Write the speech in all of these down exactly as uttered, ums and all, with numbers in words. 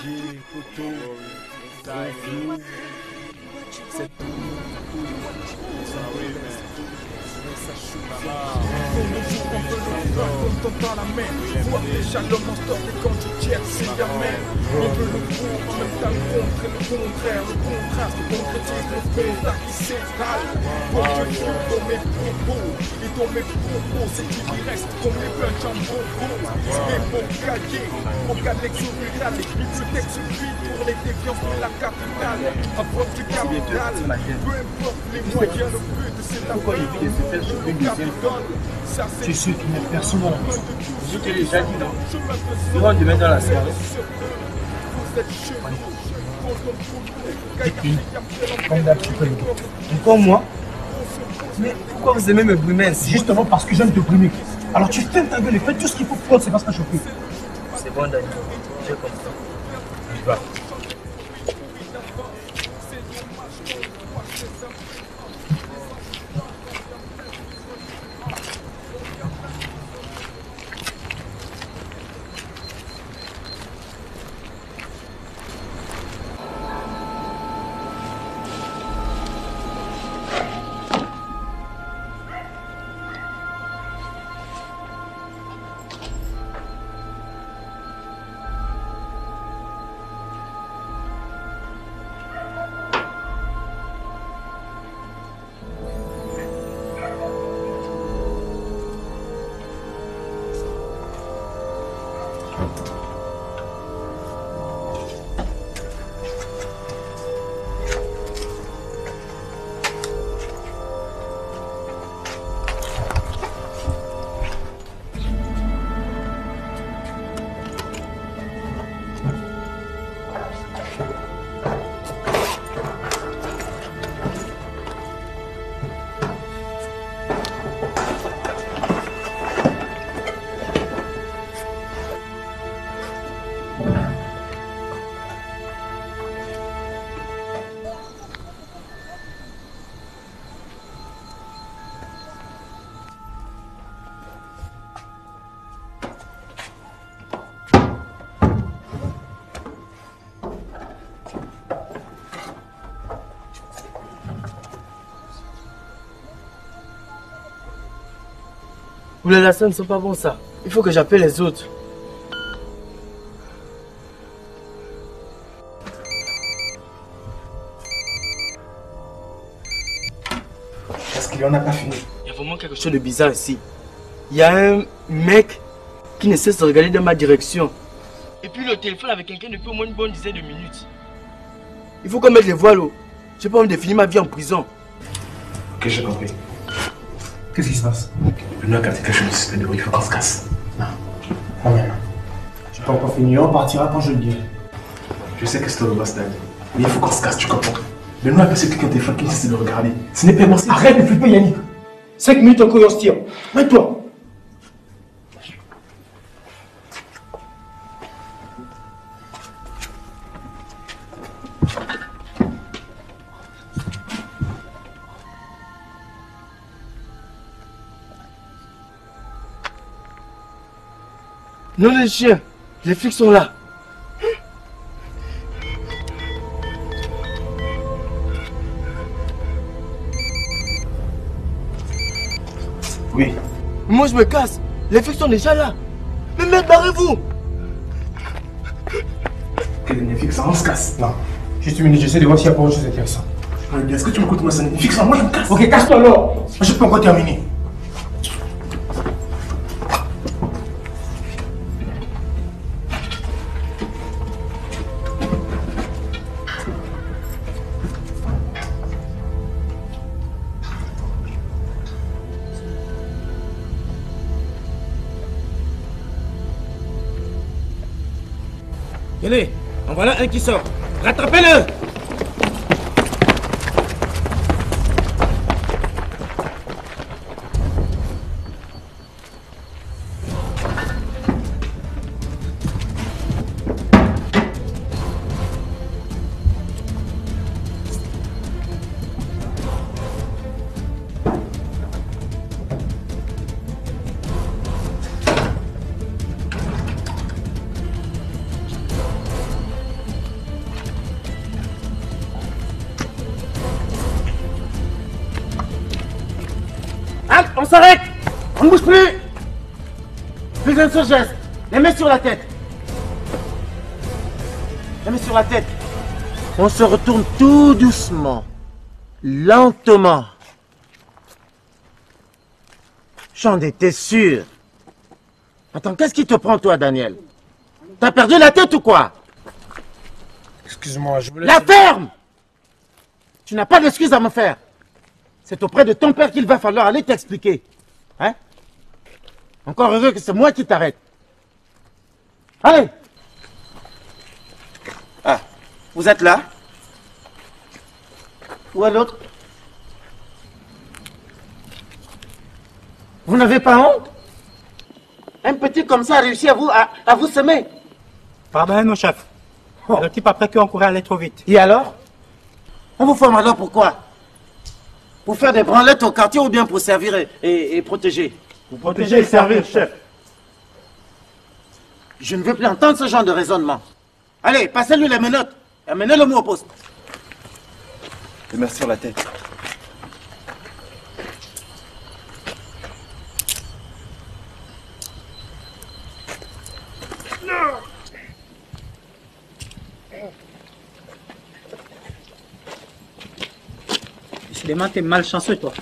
G, Poto, Flou, c'est tout. Ça on dans la main. Vois déjà le monstre et quand tu tiens, c'est jamais. On veut le pour, en même temps le contre et le contraire. Le contraste, le concrétise, le contact qui s'installe. Bon Dieu, Dieu, dans mes propos et dans mes propos, c'est qui qui reste comme les punch en bonbon. Et mon cahier, mon galaxie rural, les bibliothèques se vident pour les défiances de la capitale. Approche du capital, peu importe les moyens, le but c'est la pourquoi il vit de se faire sur une deuxième fois? Tu sais qu'il n'est personne. Je te l'ai déjà dit, non? Tu vas demain dans la soirée. Et puis, comme d'habitude, encore moi. Mais pourquoi vous aimez me brimer ainsi? Justement parce que j'aime te brimer. Alors tu fermes ta gueule et fais tout ce qu'il faut pour c'est pas ce que je fais. C'est bon, Daniel. Je comprends. Je vais. Oulala, ça ne sont pas bon ça. Il faut que j'appelle les autres. Parce qu'il en a pas fini. Il y a vraiment quelque chose de bizarre ici. Il y a un mec qui ne cesse de regarder dans ma direction. Et puis le téléphone avec quelqu'un depuis au moins une bonne dizaine de minutes. Il faut qu'on mette les voiles. Je n'ai pas envie de finir ma vie en prison. Ok, j'ai compris. Qu'est-ce qui se passe? Le noir a quelque chose de il faut qu'on se casse. Non, pas maintenant. Je n'ai pas encore fini, on partira quand je le dirai. Je sais que c'est le bastard, mais il faut qu'on se casse, tu comprends? Le noir a passé quelqu'un de téléphone qui essaie de regarder. Ce n'est pas possible. Arrête de flipper, Yannick. cinq minutes encore et on se tire. Mets-toi. Non, les chiens, les flics sont là. Oui. Moi, je me casse. Les flics sont déjà là. Mais merde, barrez-vous. Les flics, ça, on se casse. Non. Juste une minute, j'essaie de voir s'il y a pas autre chose d'intéressant. Est-ce que tu m'écoutes, moi, ça n'est fixe, moi, je me casse. Ok, casse-toi alors. Moi, je peux encore terminer. Tenez, en voilà un qui sort. Rattrapez-le! On s'arrête! On ne bouge plus! Plus un seul geste. Les mains sur la tête. Les mains sur la tête. On se retourne tout doucement. Lentement. J'en étais sûr. Attends, qu'est-ce qui te prend, toi, Daniel? T'as perdu la tête ou quoi? Excuse-moi, je voulais... La ferme! Tu n'as pas d'excuse à me faire. C'est auprès de ton père qu'il va falloir aller t'expliquer. Hein? Encore heureux que c'est moi qui t'arrête. Allez! Ah, vous êtes là? Où est l'autre? Vous n'avez pas honte? Un petit comme ça a réussi à vous, à, à vous semer. Pardonnez nos chefs. Oh. Le type après qu'on courait aller trop vite. Et alors? On vous forme alors pourquoi? Pour faire des branlettes au quartier ou bien pour servir et, et, et protéger? Pour protéger et servir, chef. Je ne veux plus entendre ce genre de raisonnement. Allez, passez-lui les menottes. Amenez-le moi au poste. Les mains sur la tête. Décidément, t'es malchanceux, toi.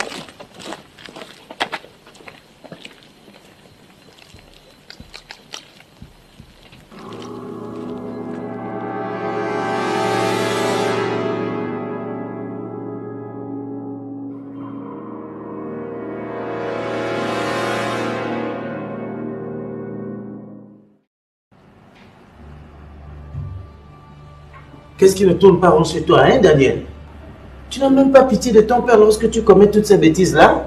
Qu'est-ce qui ne tourne pas rond chez toi, hein, Daniel? Tu n'as même pas pitié de ton père lorsque tu commets toutes ces bêtises-là?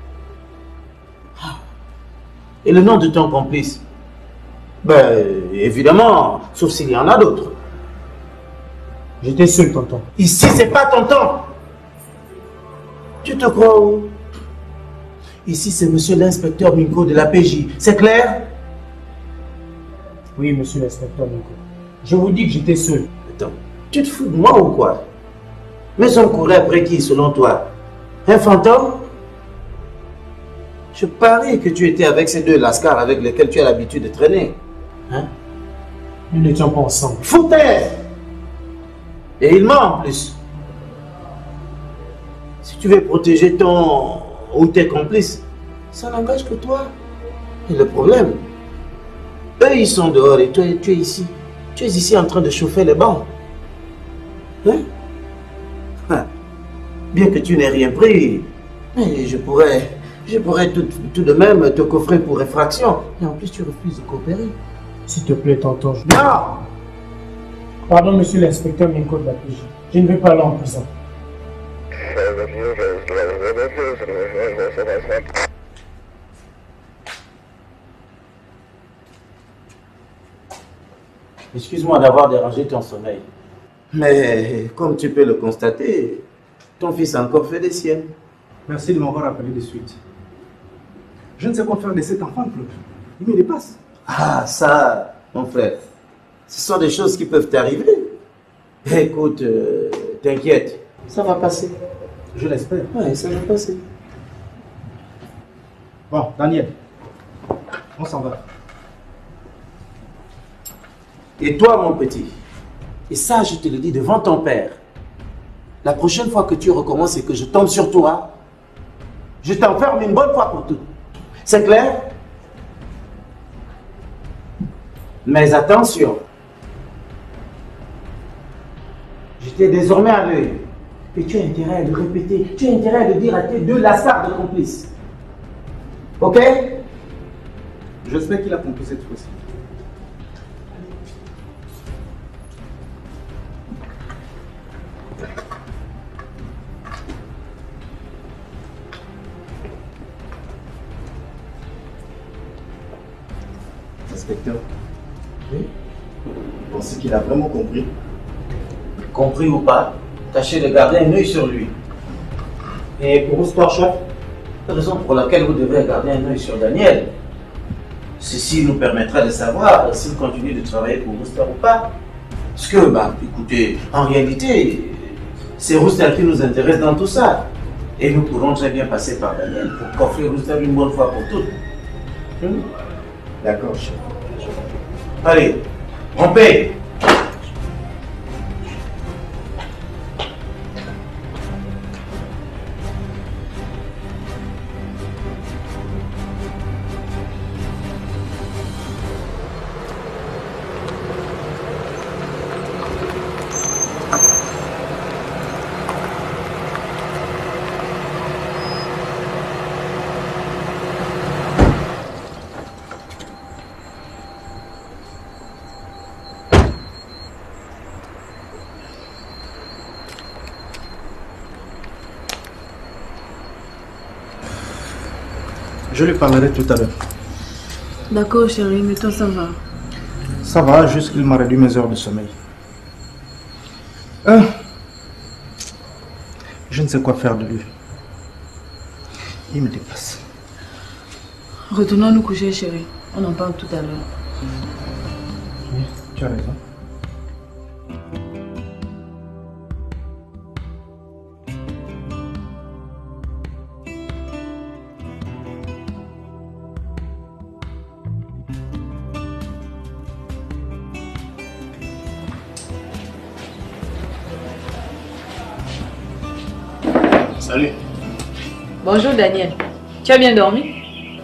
Et le nom de ton complice? Ben, évidemment, sauf s'il y en a d'autres. J'étais seul, tonton. Ici, c'est pas tonton. Tu te crois où? Ici, c'est monsieur l'inspecteur Minko de la P J. C'est clair? Oui, monsieur l'inspecteur Minko. Je vous dis que j'étais seul. Attends, tu te fous de moi ou quoi? Mais on courait après qui, selon toi? Un fantôme? Je parie que tu étais avec ces deux lascars avec lesquels tu as l'habitude de traîner. Hein? Nous n'étions pas ensemble. Foutaise! Et il ment en plus. Si tu veux protéger ton ou tes complices, ça n'engage que toi. Et le problème, eux ils sont dehors et toi tu es ici. Tu es ici en train de chauffer les bancs. Hein? Bien que tu n'aies rien pris, mais je pourrais, je pourrais tout, tout de même te coffrer pour effraction. Et en plus, tu refuses de coopérer. S'il te plaît, tonton. Je... Non! Pardon, monsieur l'inspecteur Minko de la P J. Je ne vais pas aller en prison. Excuse-moi d'avoir dérangé ton sommeil. Mais comme tu peux le constater, ton fils a encore fait des siennes. Merci de m'avoir appelé de suite. Je ne sais quoi faire de cet enfant, Claude. Il me dépasse. Ah, ça, mon frère, ce sont des choses qui peuvent t'arriver. Écoute, euh, t'inquiète, ça va passer. Je l'espère. Oui, ça va passer. Bon, Daniel, on s'en va. Et toi, mon petit, et ça, je te le dis devant ton père, la prochaine fois que tu recommences et que je tombe sur toi, je t'enferme une bonne fois pour toutes. C'est clair? Mais attention, je t'ai désormais à l'œil. Et tu as intérêt à le répéter, tu as intérêt à le dire à tes deux lascars de complices. Ok? J'espère qu'il a compris cette fois-ci. Inspecteur, Oui? vous pensez qu'il a vraiment compris? Compris ou pas, tâchez de garder un œil sur lui. Et pour vous, chef, la raison pour laquelle vous devez garder un œil sur Daniel, ceci nous permettra de savoir s'il continue de travailler pour Rooster ou pas. Parce que, bah, écoutez, en réalité, c'est Rooster qui nous intéresse dans tout ça. Et nous pourrons très bien passer par Daniel pour coffrer Rooster une bonne fois pour toutes. Hmm? D'accord, chef. Allez, on paye. Je lui parlerai tout à l'heure. D'accord, chérie, mais toi, ça va? Ça va, juste qu'il m'a réduit mes heures de sommeil. Euh, je ne sais quoi faire de lui. Il me dépasse. Retournons nous coucher, chérie. On en parle tout à l'heure. Oui, tu as raison. Salut. Bonjour, Daniel. Tu as bien dormi?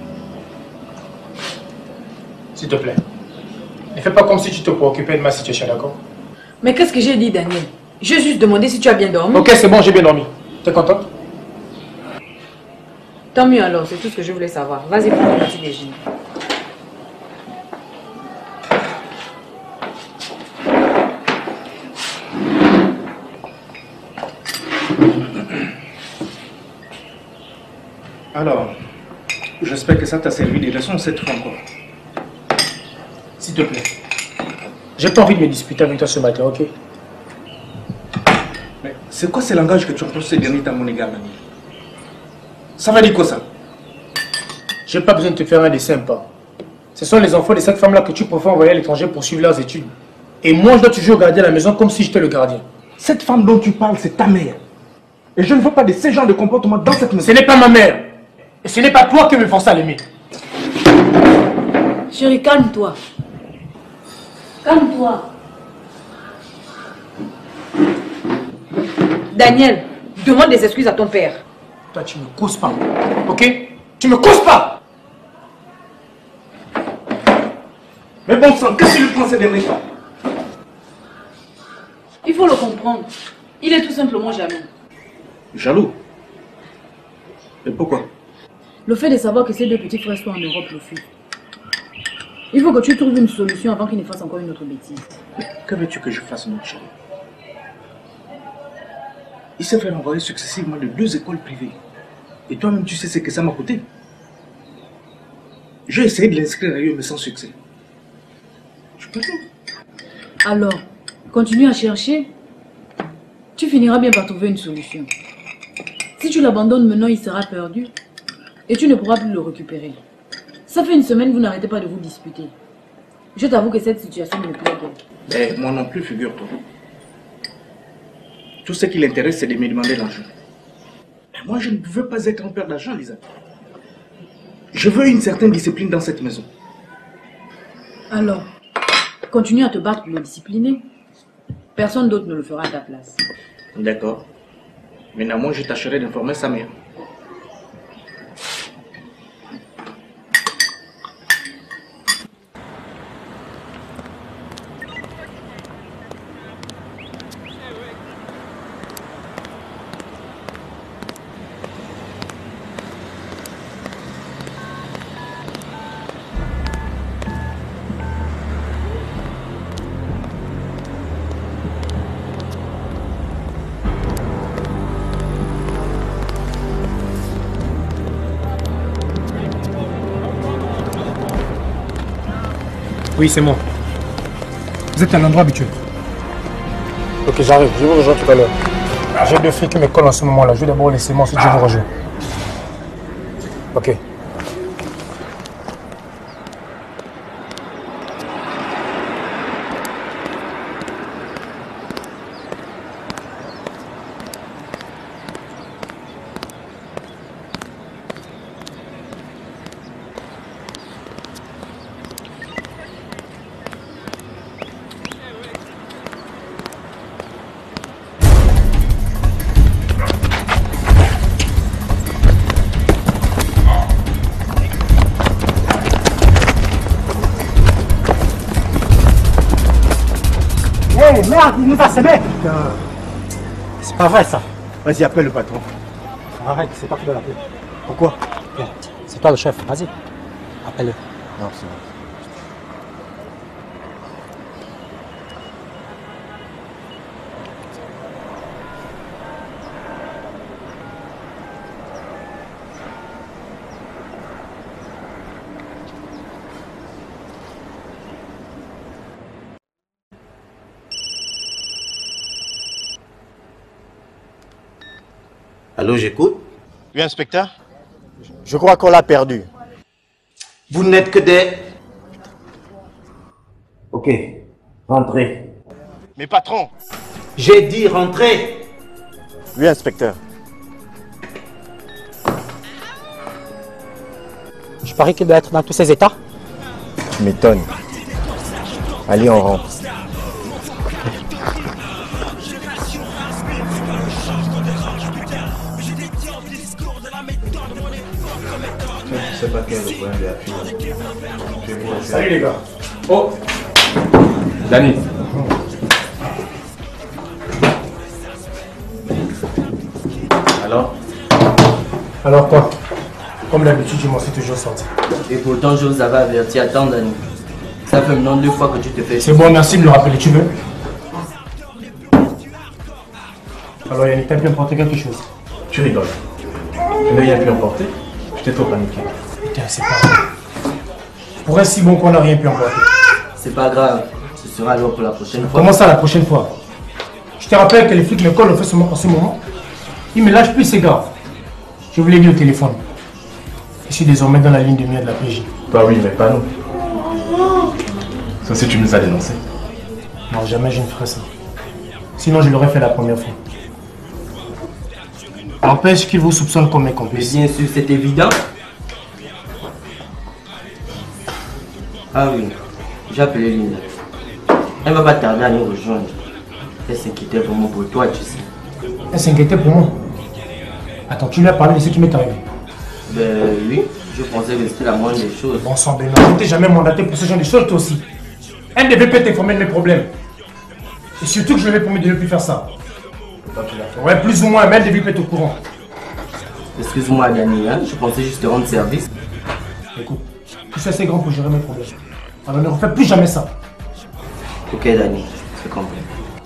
S'il te plaît, ne fais pas comme si tu te préoccupais de ma situation, d'accord? Mais qu'est-ce que j'ai dit, Daniel? J'ai juste demandé si tu as bien dormi. Ok, c'est bon, j'ai bien dormi. T'es contente? Tant mieux alors, c'est tout ce que je voulais savoir. Vas-y, prends ton petit déjeuner. Alors, j'espère que ça t'a servi de leçon cette fois encore. S'il te plaît. J'ai pas envie de me disputer avec toi ce matin, ok? Mais c'est quoi ce langage que tu emploies ces derniers temps, mon égard, Daniel? Ça va dire quoi ça? J'ai pas besoin de te faire un dessin, pas. Ce sont les enfants de cette femme-là que tu préfères envoyer à l'étranger pour suivre leurs études. Et moi, je dois toujours garder la maison comme si j'étais le gardien. Cette femme dont tu parles, c'est ta mère. Et je ne veux pas de ce genre de comportement dans cette maison. Ce n'est pas ma mère. Et ce n'est pas toi qui me force à l'aimer. Chérie, calme-toi. Calme-toi. Daniel, demande des excuses à ton père. Toi, tu ne me causes pas. Ok? Tu me causes pas. Mais bon sang, qu'est-ce que tu prends ces derniers temps? Il faut le comprendre. Il est tout simplement jaloux. Jaloux? Et pourquoi? Le fait de savoir que ces deux petits frères sont en Europe le fuit. Il faut que tu trouves une solution avant qu'il ne fasse encore une autre bêtise. Que veux-tu que je fasse, mon chéri? Il s'est fait envoyer successivement de deux écoles privées. Et toi-même, tu sais ce que ça m'a coûté. J'ai essayé de l'inscrire ailleurs, mais sans succès. Je peux tout. Alors, continue à chercher. Tu finiras bien par trouver une solution. Si tu l'abandonnes maintenant, il sera perdu. Et tu ne pourras plus le récupérer. Ça fait une semaine que vous n'arrêtez pas de vous disputer. Je t'avoue que cette situation me plaît bien. Mais moi non plus, figure-toi. Tout ce qui l'intéresse, c'est de me demander l'argent. Mais moi, je ne veux pas être un père d'argent, Lisa. Je veux une certaine discipline dans cette maison. Alors, continue à te battre pour le discipliner. Personne d'autre ne le fera à ta place. D'accord. Maintenant, moi, je tâcherai d'informer sa mère. Oui, c'est moi. Vous êtes à l'endroit habituel. Ok, j'arrive. Je vous rejoins tout à l'heure. J'ai deux filles qui me collent en ce moment-là. Je vais d'abord laisser moi, ensuite je vous rejoins. Ok. Hé, hey, merde, il nous a semé. C'est pas vrai ça. Vas-y, appelle le patron. Arrête, c'est pas que de l'appeler. Pourquoi? C'est toi le chef, vas-y. Appelle-le. Non, c'est vrai. Allô, j'écoute. Oui, inspecteur. Je crois qu'on l'a perdu. Vous n'êtes que des... Ok, rentrez. Mais patron. J'ai dit rentrez. Oui, inspecteur. Je parie qu'il doit être dans tous ses états. Tu m'étonnes. Allez, on rentre. Je sais pas quel est le problème de la fille. Salut les gars. Oh Dani. Alors? Alors quoi? Comme d'habitude, je m'en suis toujours sorti. Et pourtant, je vous avais averti. Attends, Dani. Ça fait maintenant deux fois que tu te fais... C'est bon, merci de me le rappeler. Tu veux? Alors Yannick, t'as pu emporter quelque chose? Tu rigoles. Je n'ai rien pu emporter. J'étais trop paniqué. Putain, c'est pas vrai. Pour être si bon qu'on n'a rien pu emporter. C'est pas grave. Ce sera alors pour la prochaine fois. Comment ça la prochaine fois? Je te rappelle que les flics me collent en fait en ce moment. Ils me lâchent plus ces gars. Je vous l'ai dit au téléphone. Je suis désormais dans la ligne de mire de la P J. Toi oui, mais pas nous. Sauf si tu nous as dénoncé. Non, jamais je ne ferai ça. Sinon, je l'aurais fait la première fois. N'empêche qu'ils vous soupçonnent comme mes Mais complices. bien sûr, c'est évident. Ah oui, j'ai appelé Linda. Elle va pas tarder à nous rejoindre. Elle s'inquiétait vraiment pour toi, tu sais. Elle s'inquiétait pour moi. Attends, tu lui as parlé de ce qui m'est arrivé? Ben oui, je pensais que c'était la moindre des choses. Bon sang, Benoît, je ne t'ai jamais mandaté pour ce genre de choses, toi aussi. Elle ne devait pas t'informer de mes problèmes. Et surtout que je lui avais promis de ne plus faire ça. Ouais, plus ou moins, mais elle devait pas être au courant. Excuse-moi, Dani, hein? Je pensais juste te rendre service. Écoute, je suis assez grand pour gérer mes problèmes. Alors ne refais plus jamais ça. Ok, Dani, c'est compris.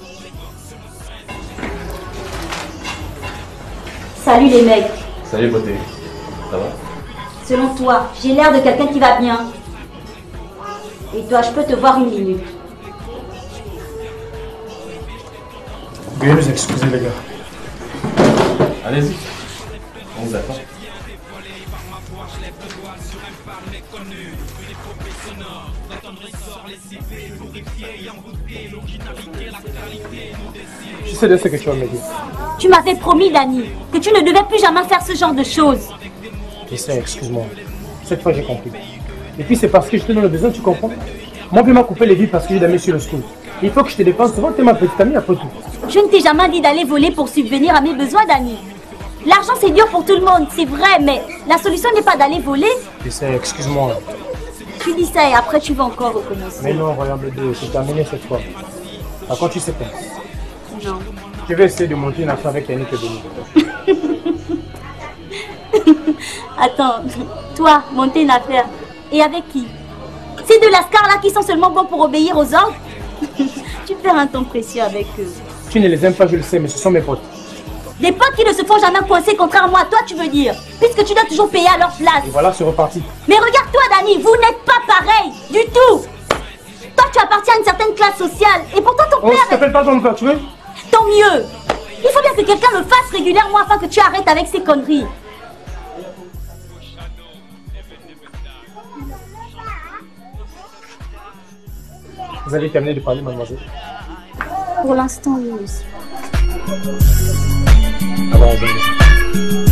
Salut les mecs. Salut beauté. Ça va? Selon toi, j'ai l'air de quelqu'un qui va bien. Et toi, je peux te voir une minute. Veuillez nous excuser les gars. Allez-y. On vous attend. Je sais de ce que tu vas me dire. Tu m'avais promis, Dani, que tu ne devais plus jamais faire ce genre de choses. Je sais, excuse-moi. Cette fois j'ai compris. Et puis c'est parce que je te donne le besoin, tu comprends? Moi, puis m'a coupé les vies parce que j'ai d'amis sur le school. Il faut que je te défende souvent, t'es ma petite amie après tout. Je ne t'ai jamais dit d'aller voler pour subvenir à mes besoins, Dani. L'argent c'est dur pour tout le monde, c'est vrai, mais la solution n'est pas d'aller voler. Je sais, excuse-moi. Tu dis ça et après tu vas encore recommencer. Mais non, regarde le deux, c'est terminé cette fois. Par contre, tu sais quoi? Non. Je vais essayer de monter une affaire avec Yannick et Denis. Attends, toi, monter une affaire. Et avec qui? C'est de lascars là qui sont seulement bons pour obéir aux ordres. Tu perds un temps précieux avec eux. Tu ne les aimes pas, je le sais, mais ce sont mes potes. Des potes qui ne se font jamais coincer, contrairement à toi, tu veux dire. Puisque tu dois toujours payer à leur place. Et voilà, c'est reparti. Mais regarde-toi, Dani, vous n'êtes pas pareil, du tout. Toi, tu appartiens à une certaine classe sociale. Et pourtant, ton On père... ne t'appelle pas ton père, tu veux? Tant mieux. Il faut bien que quelqu'un le fasse régulièrement afin que tu arrêtes avec ces conneries. Vous avez terminé de parler, mademoiselle? Pour l'instant, oui, monsieur. Alors, on va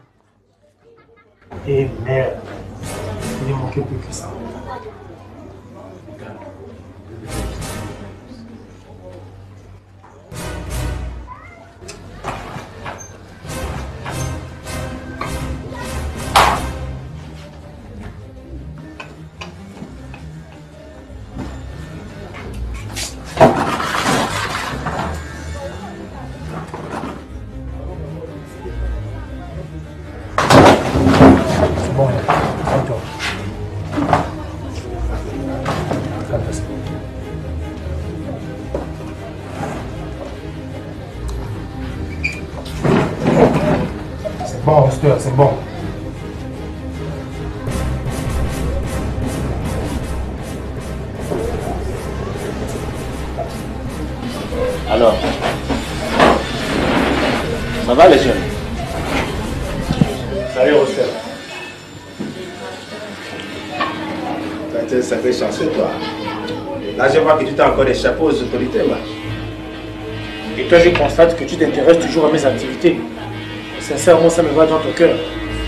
Eh merde, il ne manquait plus que ça. bon, reste là, c'est bon. Alors, ça va les jeunes? Salut, Roster. Tu as été un sacré chanceux, toi. Là, je vois que tu t'es encore échappé aux autorités, moi. Et toi, je constate que tu t'intéresses toujours à mes activités. Sincèrement, ça me va dans ton cœur.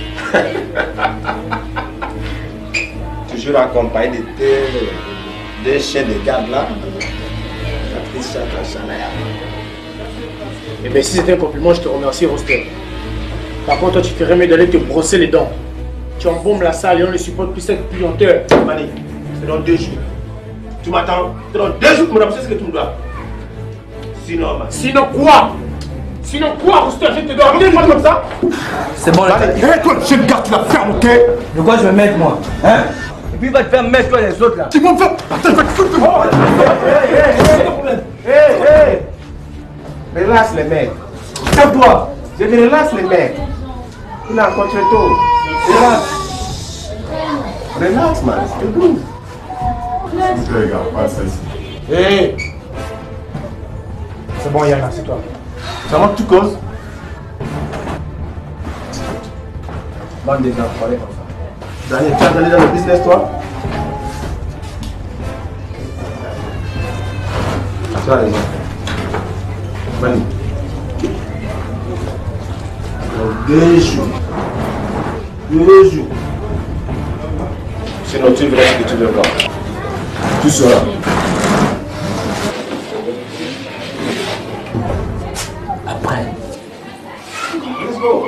Toujours accompagné de tes deux chiens de garde là. Eh bien, si c'était un compliment, je te remercie, Roster. Par contre, toi, tu ferais mieux d'aller te brosser les dents. Tu embaumes la salle et on ne supporte plus cette puanteur. Mani, c'est dans deux jours. Tu m'attends? C'est dans deux jours pour me rappeler ce que tu me dois. Sinon, man. Sinon quoi? Sinon quoi, Roster? Je te dois revenir comme ça? C'est bon, Allez, hé, toi, le chien de garde, tu la fermes, ok? De quoi je vais mettre, moi? Hein? Et puis il va te faire mettre, toi, les autres, là. Tu vas me faire... Attends, il va te foutre... Oh, Hé, hé, hé! relaxe les mecs. Calme-toi. Je dis relaxe les mecs. Il a encore très tôt. Relax. Relax, man. C'est tout. Les gars, passe ici. Hé! C'est bon, Yana, c'est toi. Ça va que tu causes? Bande des enfoirés comme ça. Daniel, tu as allé dans le business, toi? Tu as raison. Mani. Dans deux jours. Deux jours. Sinon, tu verras ce que tu veux voir. Tu sauras. Après. Let's go.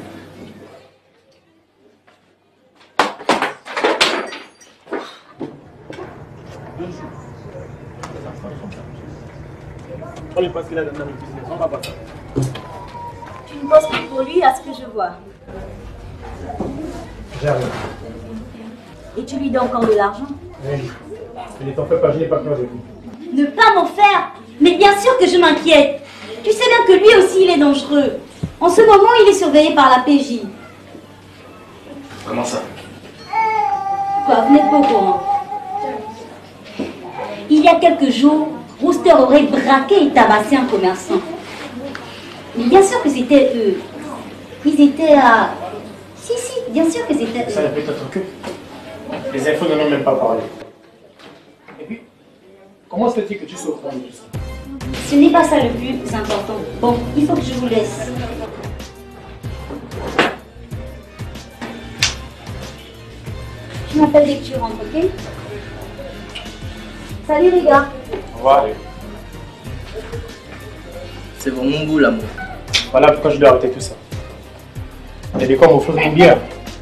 On est parce qu'il a dans le business, on va pas ça. Tu ne bosses plus pour lui à ce que je vois. J'arrive. Et tu lui donnes encore de l'argent? Oui. Mais ne t'en fais pas, je n'ai pas peur de lui. Ne pas m'en faire. Mais bien sûr que je m'inquiète. Tu sais bien que lui aussi il est dangereux. En ce moment il est surveillé par la P J. Comment ça? Quoi, vous n'êtes pas au courant? Il y a quelques jours, Roster aurait braqué et tabassé un commerçant. Mais bien sûr que c'était eux. Ils étaient à... Si, si, bien sûr que c'était Ça eux. peut être que les infos n'en ont même pas parlé. Et puis, comment se fait-il que tu sois au courant de tout ça? Ce n'est pas ça le plus important. Bon, il faut que je vous laisse. Tu m'appelles dès que tu rentres, ok? Salut les gars. Au revoir. C'est vraiment beau, l'amour. Voilà pourquoi je dois arrêter tout ça. Il y a des quoi m'offrir une bière.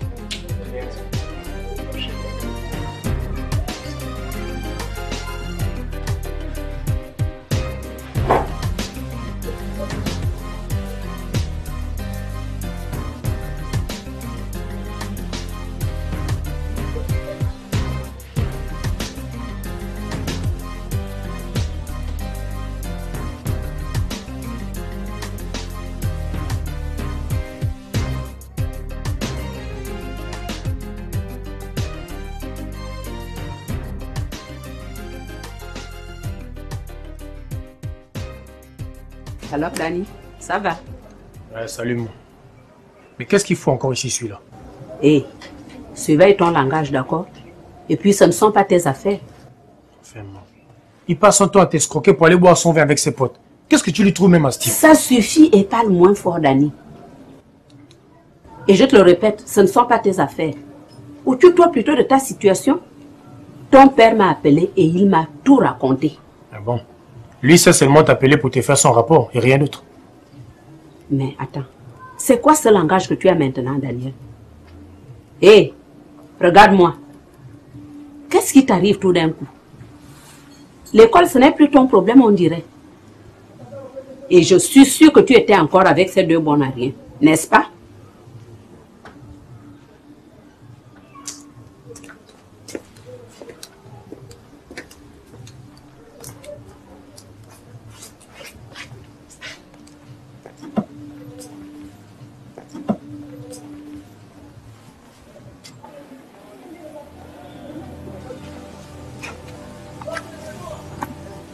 Alors, Dani, ça va? Ouais, salut moi. Mais qu'est-ce qu'il faut encore ici, celui-là? Hé, surveille ton langage, d'accord? Et puis, ce ne sont pas tes affaires. Enfin, il passe son temps à t'escroquer pour aller boire son verre avec ses potes. Qu'est-ce que tu lui trouves même à ce type? Ça suffit et parle moins fort, Dani. Et je te le répète, ce ne sont pas tes affaires. Occupe-toi plutôt de ta situation. Ton père m'a appelé et il m'a tout raconté. Ah bon? Lui, c'est seulement t'appeler pour te faire son rapport et rien d'autre. Mais attends, c'est quoi ce langage que tu as maintenant, Daniel? Hé, regarde-moi. Qu'est-ce qui t'arrive tout d'un coup? L'école, ce n'est plus ton problème, on dirait. Et je suis sûre que tu étais encore avec ces deux bons à rien, n'est-ce pas?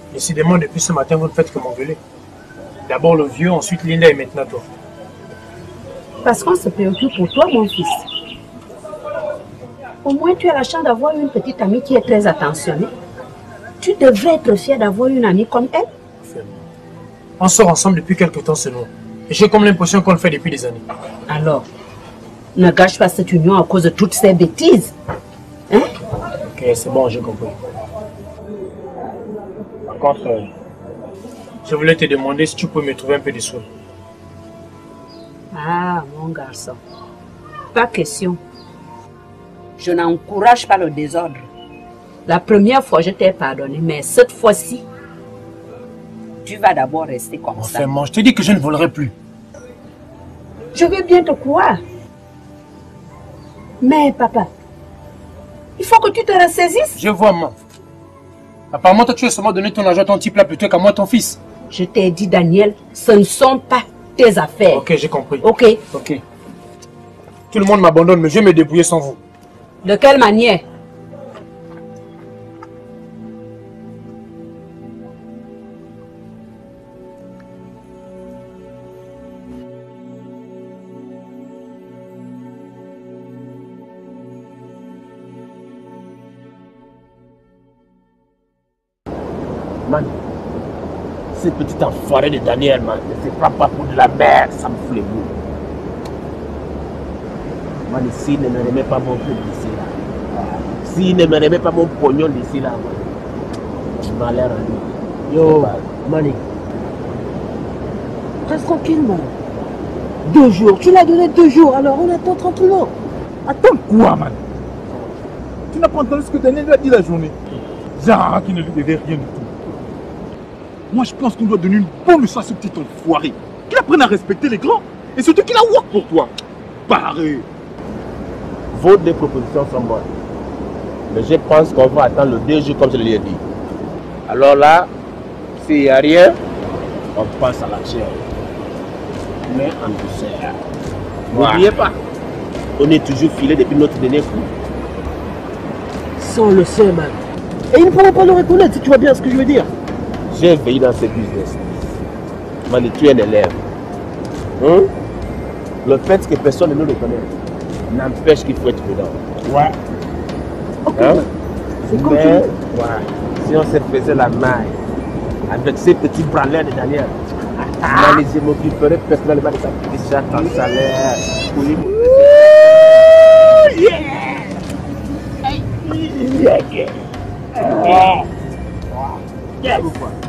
Décidément, depuis ce matin, vous ne faites que m'engueuler. D'abord le vieux, ensuite Linda et maintenant toi. Parce qu'on se préoccupe pour toi, mon fils. Au moins, tu as la chance d'avoir une petite amie qui est très attentionnée. Tu devrais être fier d'avoir une amie comme elle. On sort ensemble depuis quelque temps seulement. Et j'ai comme l'impression qu'on le fait depuis des années. Alors, ne gâche pas cette union à cause de toutes ces bêtises. Hein? Ok, c'est bon, j'ai compris. Par contre, euh, je voulais te demander si tu peux me trouver un peu de sous. Ah, mon garçon. Pas question. Je n'encourage pas le désordre. La première fois, je t'ai pardonné, mais cette fois-ci, tu vas d'abord rester comme enfin, ça. Enfin, moi, je te dis que je ne volerai plus. Je veux bien te croire. Mais papa, il faut que tu te ressaisisses. Je vois, maman. Apparemment, toi, tu as seulement donné ton argent à ton type là plutôt qu'à moi, ton fils. Je t'ai dit, Daniel, ce ne sont pas tes affaires. Ok, j'ai compris. Ok. Ok. Tout le monde m'abandonne, mais je vais me débrouiller sans vous. De quelle manière? Man, ce petit enfoiré de Daniel, man, ne se prend pas pour de la merde, ça me fout les boules. Man, s'il ne me remet pas mon truc d'ici là, s'il ne me remet pas mon pognon d'ici là, man, je m'en l'air à lui. Yo, Mani, reste tranquille, man. Deux jours, tu l'as donné deux jours, alors on attend tranquillement. Attends quoi, man? Tu n'as pas entendu ce que Daniel lui a dit la journée? Genre, qui ne lui devait rien du tout. Moi, je pense qu'on doit donner une bonne leçon à ce petit enfoiré. Qu'il apprenne à respecter les grands. Et surtout qu'il a work pour toi. Pareil. Vos deux propositions sont bonnes. Mais je pense qu'on va attendre le deux jours comme je l'ai dit. Alors là, s'il n'y a rien, on passe à l'action. Mais en douceur. N'oubliez pas, on est toujours filé depuis notre dernier coup. Ça, on le sait, man. Et il ne pourra pas le reconnaître, si tu vois bien ce que je veux dire. J'ai veillé dans ce business. Man, tu es un élève. Hein? Le fait que personne ne nous reconnaisse n'empêche qu'il faut être prudent. Ouais. Ok. Hein? C'est comme Mais, tu dis. ouais, si on se faisait la maille avec ces petits branleurs de Daniel, là, les m'occuperait personnellement de sa petite chatte en salaire. Oui. Yeah! Yeah, yeah. Yeah. Yes.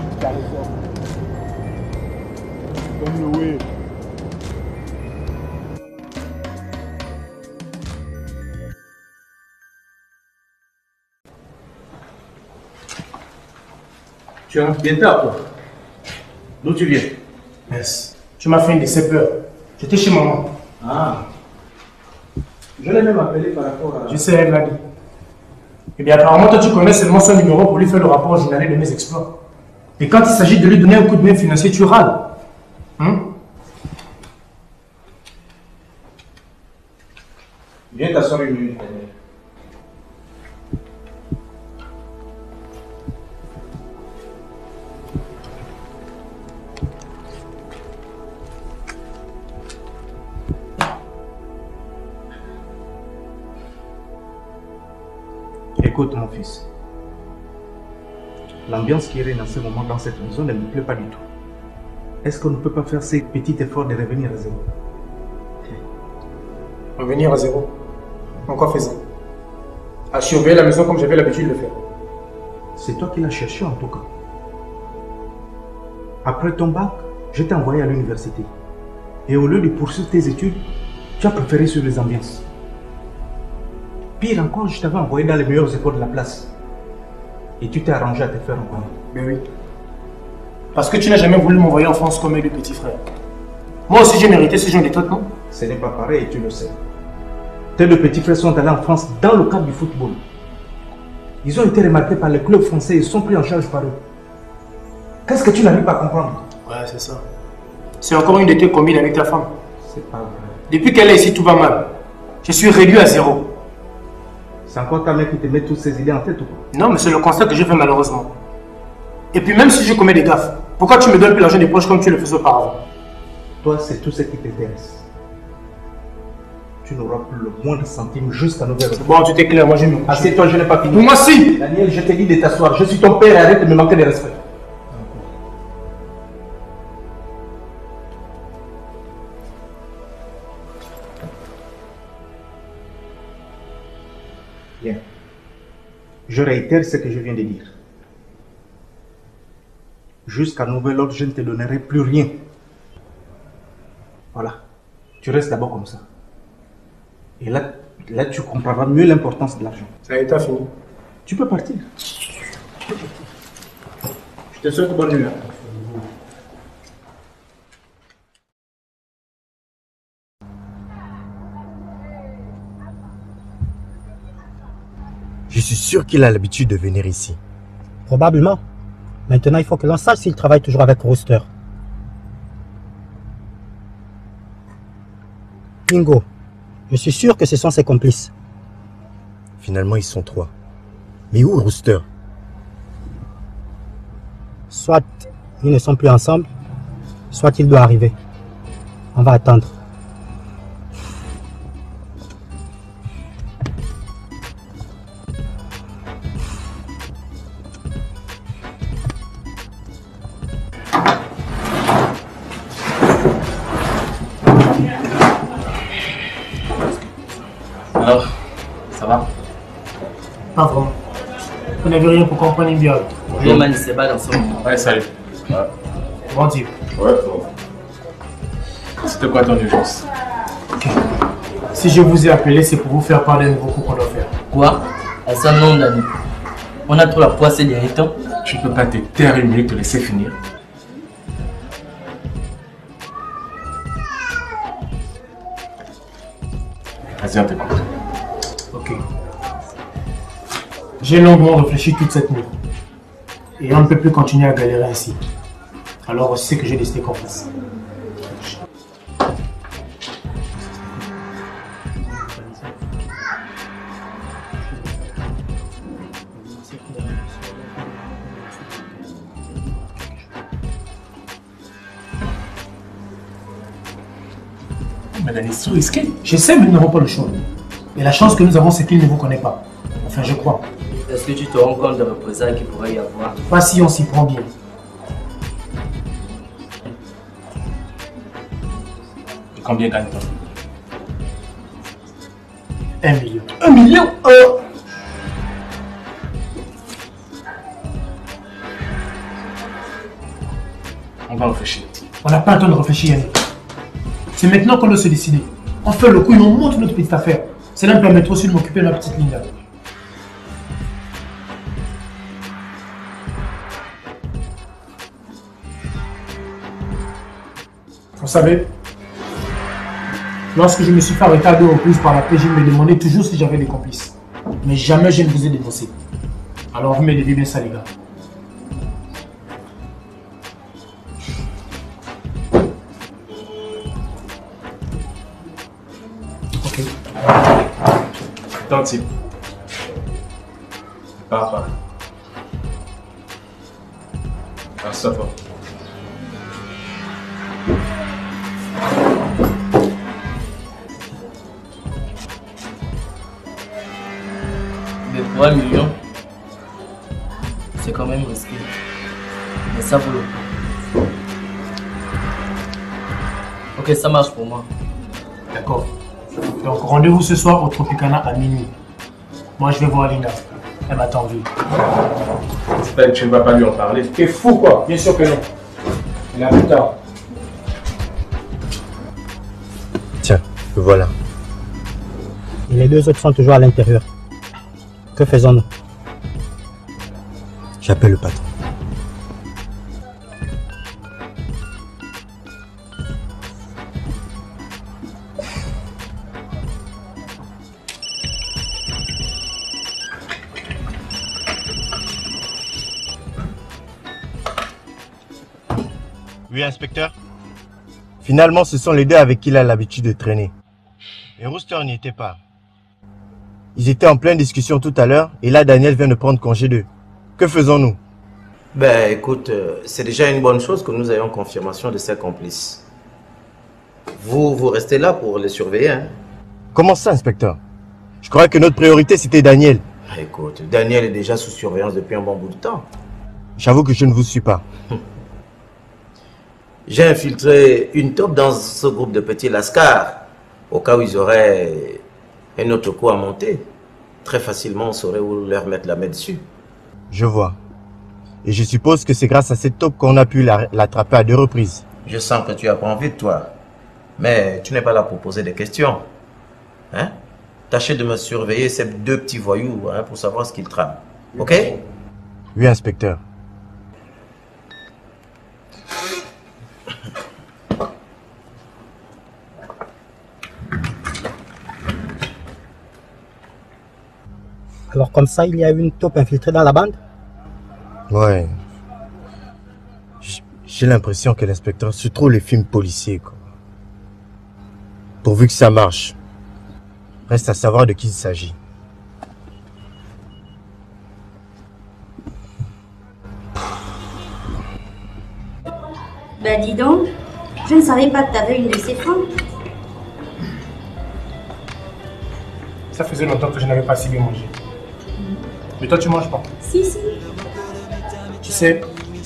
Tu rentres bien tard, toi. D'où tu viens? Yes. Tu m'as fait une de ces peurs. J'étais chez maman. Ah. Je l'ai même appelé par rapport à... Je sais, elle l'a dit. Eh bien, apparemment, toi, tu connais seulement son numéro pour lui faire le rapport journalier de mes exploits. Et quand il s'agit de lui donner un coup de main financier, tu râles. Hum? Viens t'asseoir une minute. Écoute mon fils, l'ambiance qui règne en ce moment dans cette maison ne me plaît pas du tout. Est-ce qu'on ne peut pas faire ces petits efforts de revenir à zéro? Revenir à zéro? En quoi faisant? À surveiller la maison comme j'avais l'habitude de le faire. C'est toi qui l'as cherché en tout cas. Après ton bac, je t'ai envoyé à l'université. Et au lieu de poursuivre tes études, tu as préféré suivre les ambiances. Pire encore, je t'avais envoyé dans les meilleures écoles de la place. Et tu t'es arrangé à te faire reconnaître. Mais oui. Parce que tu n'as jamais voulu m'envoyer en France comme mes deux petits frères. Moi aussi j'ai mérité ce genre de traitement. Ce n'est pas pareil et tu le sais. Tes deux petits frères sont allés en France dans le cadre du football. Ils ont été remarqués par les clubs français et sont pris en charge par eux. Qu'est-ce que tu n'arrives pas à comprendre? Ouais, c'est ça. C'est encore une de tes combines avec ta femme. C'est pas vrai. Depuis qu'elle est ici, tout va mal. Je suis réduit à zéro. C'est encore ta mère qui te met toutes ces idées en tête ou quoi? Non, mais c'est le constat que j'ai fait malheureusement. Et puis même si je commets des gaffes, pourquoi tu me donnes plus l'argent des poches comme tu le faisais auparavant? Toi, c'est tout ce qui t'intéresse. Tu n'auras plus le moindre centime jusqu'à nouvel ordre. Bon, tu t'éclaires, moi je me... Assieds-toi, je n'ai pas fini. Moi si. Daniel, je t'ai dit de t'asseoir. Je suis ton père et arrête de me manquer de respect. Bien. Je réitère ce que je viens de dire. Jusqu'à nouvel ordre, je ne te donnerai plus rien. Voilà. Tu restes d'abord comme ça. Et là, là, tu comprendras mieux l'importance de l'argent. Ça a été fini. Tu peux partir. Je te souhaite bonne nuit. Je suis sûr qu'il a l'habitude de venir ici. Probablement. Maintenant, il faut que l'on sache s'il travaille toujours avec Rooster. Bingo. Je suis sûr que ce sont ses complices. Finalement, ils sont trois. Mais où Rooster? Soit ils ne sont plus ensemble, soit il doit arriver. On va attendre. Alors, ça va? Pas vraiment. Vous n'avez rien pour comprendre une bière. Bonjour man, c'est pas dans ce moment. Ouais, salut. Ouais. Bon Dieu. Ouais, bon. C'était quoi ton urgence? Ok. Si je vous ai appelé, c'est pour vous faire part d'un nouveau coup qu'on doit faire. Quoi? À ça non, Dani. On a trop la poisse ces derniers temps. Tu peux pas te taire une minute, te laisser finir. Vas-y, on t'écoute. Ok. J'ai longuement réfléchi toute cette nuit. Et on ne peut plus continuer à galérer ainsi. Alors c'est ce que j'ai décidé qu'on fasse. Mais Dani, c'est risqué. Je sais, mais nous n'avons pas le choix. Et la chance que nous avons, c'est qu'il ne vous connaît pas. Enfin, je crois. Est-ce que tu te rends compte des représailles qu'il pourrait y avoir? Pas si on s'y prend bien. Et combien gagne-t-on? Un million. Un million? Oh. On va réfléchir. On n'a pas le temps de réfléchir, Yannick. C'est maintenant qu'on doit se décider. On fait le coup et on monte notre petite affaire. Cela me permettra aussi de m'occuper de ma petite Linda. Vous savez, lorsque je me suis fait arrêter à deux reprises par la P J, me demandait toujours si j'avais des complices. Mais jamais je ne vous ai dénoncé. Alors vous me devez bien ça, les gars. Ok. Attends, type. Pars pas. Assois-toi. Mais pour un million, c'est quand même risqué. Mais ça vaut le coup. Ok, ça marche pour moi. D'accord. Donc rendez-vous ce soir au Tropicana à minuit. Moi je vais voir Linda. Elle m'attend en ville. J'espère que tu ne vas pas lui en parler. T'es fou quoi? Bien sûr que non. Il est plus tard. Tiens, le voilà. Et les deux autres sont toujours à l'intérieur. Que faisons-nous? J'appelle le patron. Oui, inspecteur. Finalement, ce sont les deux avec qui il a l'habitude de traîner. Et Rooster n'y était pas. Ils étaient en pleine discussion tout à l'heure et là, Daniel vient de prendre congé d'eux. Que faisons-nous? Ben écoute, euh, c'est déjà une bonne chose que nous ayons confirmation de ses complices. Vous, vous restez là pour les surveiller, hein? Comment ça, inspecteur? Je croyais que notre priorité c'était Daniel. Écoute, Daniel est déjà sous surveillance depuis un bon bout de temps. J'avoue que je ne vous suis pas. J'ai infiltré une taupe dans ce groupe de petits lascars, au cas où ils auraient un autre coup à monter. Très facilement, on saurait où leur mettre la main dessus. Je vois. Et je suppose que c'est grâce à cette taupe qu'on a pu l'attraper à deux reprises. Je sens que tu as pas envie de toi. Mais tu n'es pas là pour poser des questions. Hein? Tâchez de me surveiller ces deux petits voyous, hein, pour savoir ce qu'ils trament. Ok? Oui, inspecteur. Alors comme ça, il y a eu une taupe infiltrée dans la bande? Ouais. J'ai l'impression que l'inspecteur suit trop les films policiers, quoi. Pourvu que ça marche. Reste à savoir de qui il s'agit. Bah dis donc, je ne savais pas que tu avais une de ces femmes. Ça faisait longtemps que je n'avais pas si bien mangé. Mais toi, tu manges pas? Si, si. Tu sais,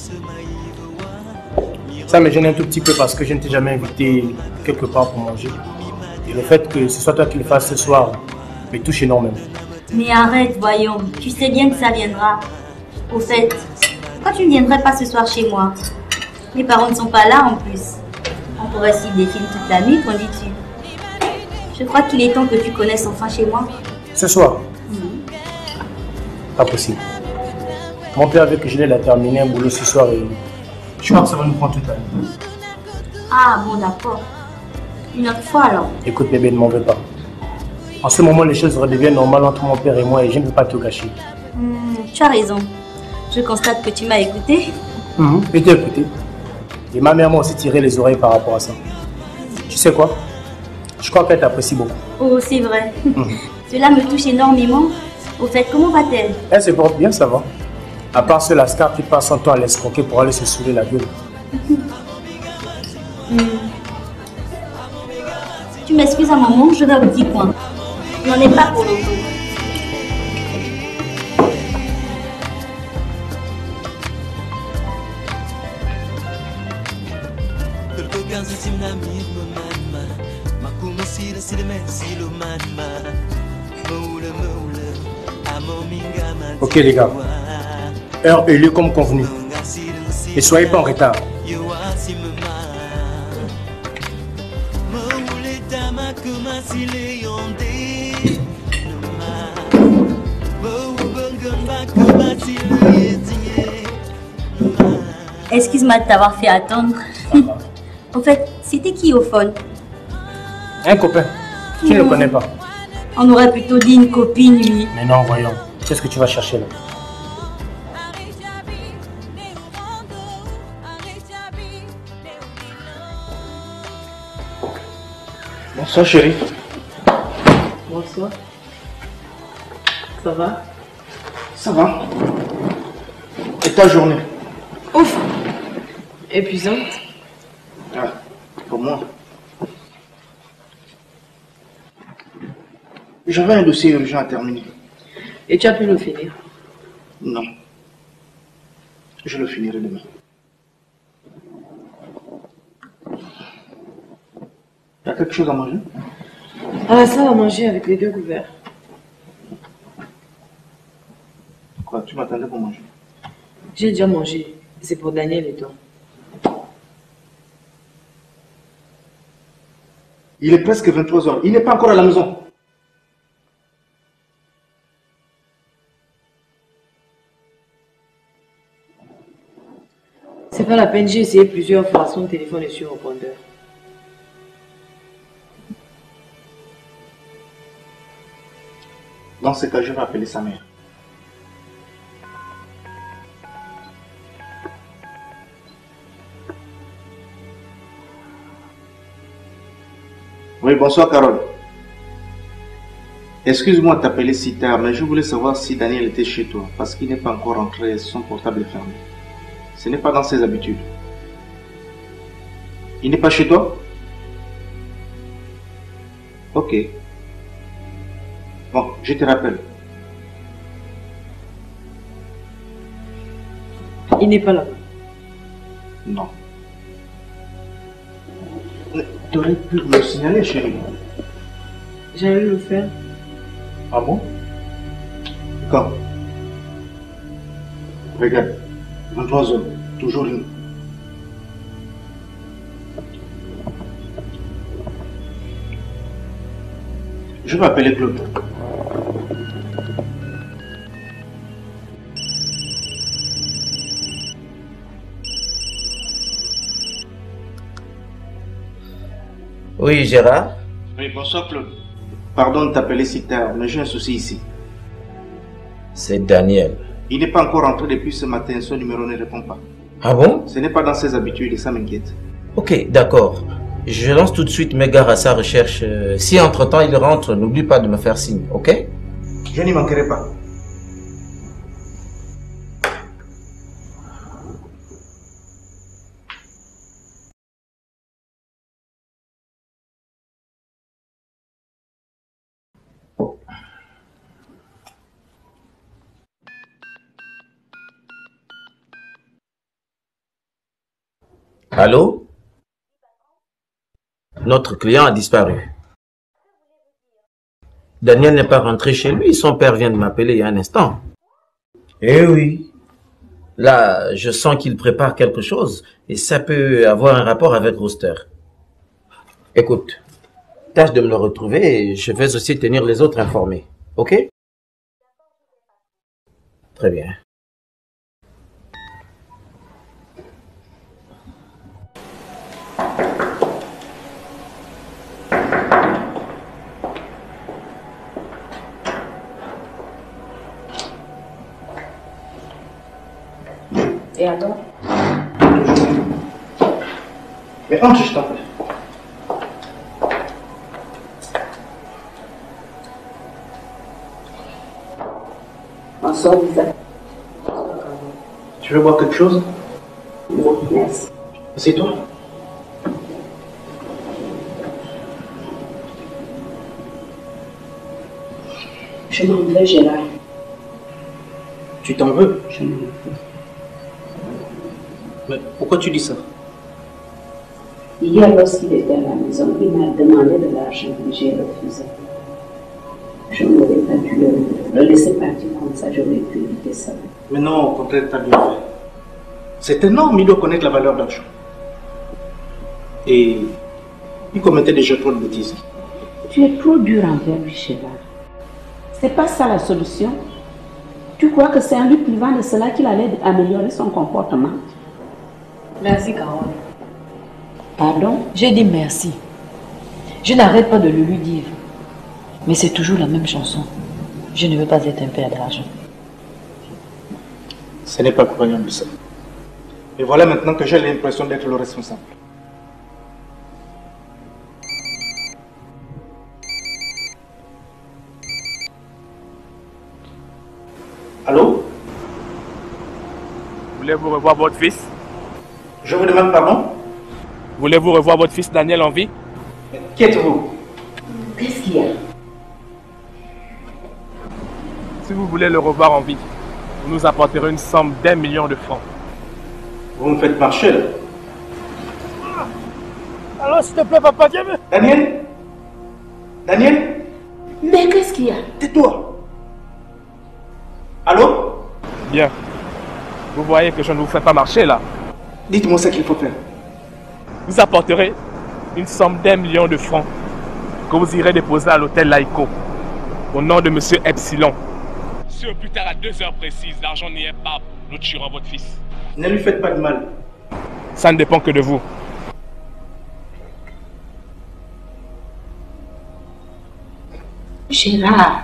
ça me gêne un tout petit peu parce que je ne t'ai jamais invité quelque part pour manger. Et le fait que ce soit toi qui le fasses ce soir me touche énormément. Mais arrête, voyons. Tu sais bien que ça viendra. Au fait, pourquoi tu ne viendrais pas ce soir chez moi? Mes parents ne sont pas là en plus. On pourrait suivre des films toute la nuit, qu'en dis-tu? Je crois qu'il est temps que tu connaisses enfin chez moi. Ce soir? Mmh. Pas possible. Mon père veut que je l'aide à terminer un boulot ce soir et je crois que ça va nous prendre toute la nuit. Ah bon, d'accord. Une autre fois alors. Écoute bébé, ne m'en veux pas. En ce moment, les choses redeviennent normales entre mon père et moi et je ne veux pas te gâcher. Mmh, tu as raison. Je constate que tu m'as écouté. Mmh, et t'ai écouté. Et ma mère m'a aussi tiré les oreilles par rapport à ça. Tu sais quoi? Je crois qu'elle t'apprécie beaucoup. Oh, c'est vrai. Mmh. Cela me touche énormément. Au fait, comment va-t-elle? Elle se porte bien, ça va. À part ce lascar qui passe son temps à l'escroquer pour aller se saouler la gueule. Mmh. Tu m'excuses un moment, je vais au petit coin. Je n'en ai pas pour longtemps. Ok les gars, heure et lieu comme convenu. Et soyez pas en retard. Excuse-moi de t'avoir fait attendre. En fait, c'était qui au phone? Un copain. Tu ne le connais pas. On aurait plutôt dit une copine, lui. Mais non, voyons. Qu'est-ce que tu vas chercher là? Bonsoir chérie. Bonsoir. Ça va? Ça va. Et ta journée? Ouf! Épuisante. Ah, pour moi. J'avais un dossier urgent à terminer. Et tu as pu le finir? Non. Je le finirai demain. Il y a quelque chose à manger? Ah, ça va manger avec les deux couverts. Quoi, tu m'attendais pour manger? J'ai déjà mangé. C'est pour Daniel et toi. Il est presque vingt-trois heures. Il n'est pas encore à la maison. C'est pas la peine, j'ai essayé plusieurs fois, son téléphone est sur répondeur. Dans ce cas, je vais appeler sa mère. Oui, bonsoir Carole. Excuse-moi de t'appeler si tard, mais je voulais savoir si Daniel était chez toi, parce qu'il n'est pas encore rentré, son portable est fermé. Ce n'est pas dans ses habitudes. Il n'est pas chez toi? Ok. Bon, je te rappelle. Il n'est pas là. Non. Tu aurais pu me signaler, chérie. J'allais le faire. Ah bon? Quand? Regarde, vingt-trois heures, toujours une. Je vais appeler Claude. Oui, Gérard? Oui, bonsoir Claude. Pardon de t'appeler si tard, mais j'ai un souci ici. C'est Daniel. Il n'est pas encore rentré depuis ce matin, son numéro ne répond pas. Ah bon? Ce n'est pas dans ses habitudes et ça m'inquiète. Ok, d'accord. Je lance tout de suite mes gars à sa recherche. Si entre-temps il rentre, n'oublie pas de me faire signe, ok? Je n'y manquerai pas. Allô? Notre client a disparu. Daniel n'est pas rentré chez lui. Son père vient de m'appeler il y a un instant. Eh oui. Là, je sens qu'il prépare quelque chose et ça peut avoir un rapport avec Rooster. Écoute, tâche de me le retrouver et je vais aussi tenir les autres informés. Ok? Très bien. Et alors? Mais entre, je t'en prie. Bonsoir, Lisa. Tu veux boire quelque chose? Non, merci. C'est toi? Je m'en veux, Gérard. Tu t'en veux? Je m'en veux. Mais pourquoi tu dis ça? Hier, lorsqu'il était à la maison, il m'a demandé de l'argent et j'ai refusé. Je n'aurais pas dû le laisser partir comme ça, j'aurais pu éviter ça. Mais non, au contraire, t'as bien fait. C'est énorme, il doit connaître la valeur d'argent. Et il commettait déjà trop de bêtises. Tu es trop dur envers lui, Gérard. C'est pas ça la solution. Tu crois que c'est en lui privant de cela qu'il allait améliorer son comportement? Merci, Carole. Pardon? J'ai dit merci. Je n'arrête pas de le lui dire. Mais c'est toujours la même chanson. Je ne veux pas être un père d'argent. Ce n'est pas croyable ça. Et voilà maintenant que j'ai l'impression d'être le responsable. Allô? Voulez-vous revoir votre fils? Je vous demande pardon? Voulez-vous revoir votre fils Daniel en vie? Qui êtes-vous? Qu'est-ce qu'il y a? Si vous voulez le revoir en vie, vous nous apporterez une somme d'un million de francs. Vous me faites marcher là? Alors s'il te plaît, papa, viens. Daniel? Daniel? Mais qu'est-ce qu'il y a? Tais-toi. Allô? Bien. Vous voyez que je ne vous fais pas marcher là. Dites-moi ce qu'il faut faire. Vous apporterez une somme d'un million de francs que vous irez déposer à l'hôtel Laïco au nom de monsieur Epsilon. Si au plus tard à deux heures précises, l'argent n'y est pas, nous tuerons votre fils. Ne lui faites pas de mal. Ça ne dépend que de vous. Gérard.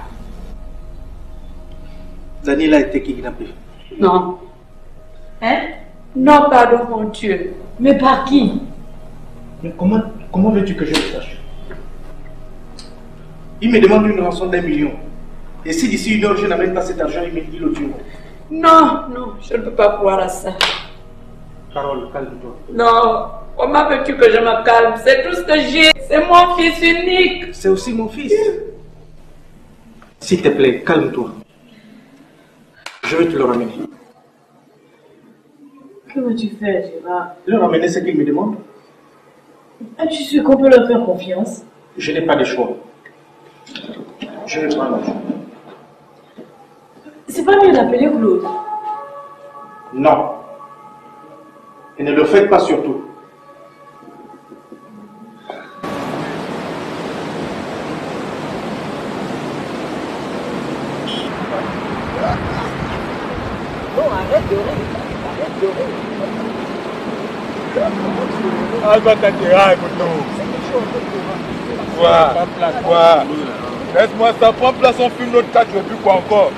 Daniel a été kidnappé. Non. Hein? Non, pardon, mon Dieu. Mais par qui? Mais comment, comment veux-tu que je le sache? Il me demande une rançon d'un million. Et si d'ici une heure je n'amène pas cet argent, il me dit le tuer. Non, non, je ne peux pas croire à ça. Carole, calme-toi. Non, comment veux-tu que je me calme? C'est tout ce que j'ai. C'est mon fils unique. C'est aussi mon fils. S'il te plaît, calme-toi. Je vais te le ramener. Que vas-tu faire, Gérard? Le ramener ce qu'il me demande. Es-tu sûr qu'on peut leur faire confiance? Je n'ai pas de choix. Je vais prendre l'argent. C'est pas mieux d'appeler Claude? Non. Et ne le faites pas surtout. Non, arrête de rire. Arrête de rire. Ah, bah, t'as dit, ah, écoute, quoi? Quoi? Laisse-moi ça, prends place, on filme notre cas, tu veux plus quoi encore?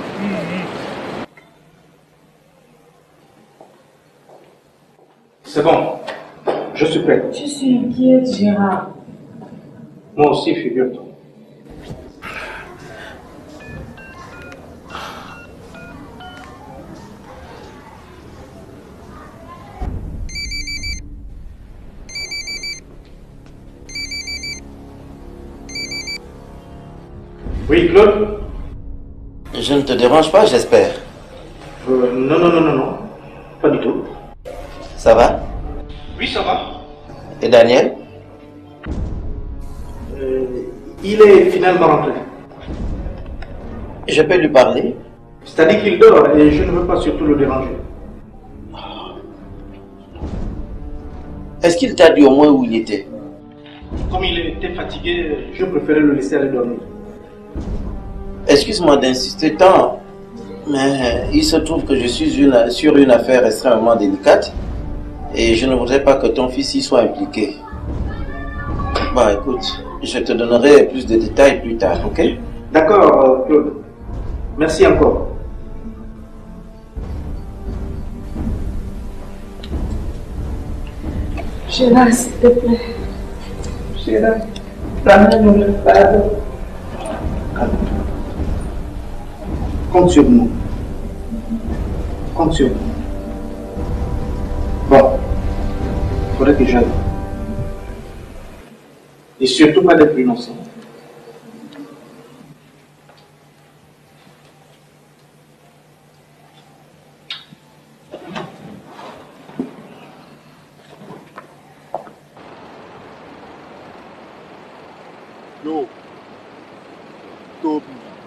C'est bon. Je suis prêt. Je suis inquiète, Gérard. Moi aussi, figure-toi. Oui, Claude? Je ne te dérange pas, j'espère. Euh, non, non, non, non, non. Pas du tout. Ça va? Oui, ça va. Et Daniel? Euh, il est finalement rentré. Je peux lui parler? C'est-à-dire qu'il dort et je ne veux pas surtout le déranger. Est-ce qu'il t'a dit au moins où il était? Comme il était fatigué, je préférais le laisser aller dormir. Excuse-moi d'insister tant, mais il se trouve que je suis une, sur une affaire extrêmement délicate et je ne voudrais pas que ton fils y soit impliqué. Bah écoute, je te donnerai plus de détails plus tard, ok? D'accord, Claude. Merci encore. Gérard, s'il te plaît. Gérard, ramène le pardon. Compte sur nous. Compte sur nous. Bon, il faudrait que j'aille. Et surtout pas d'être innocent. Yo. Top.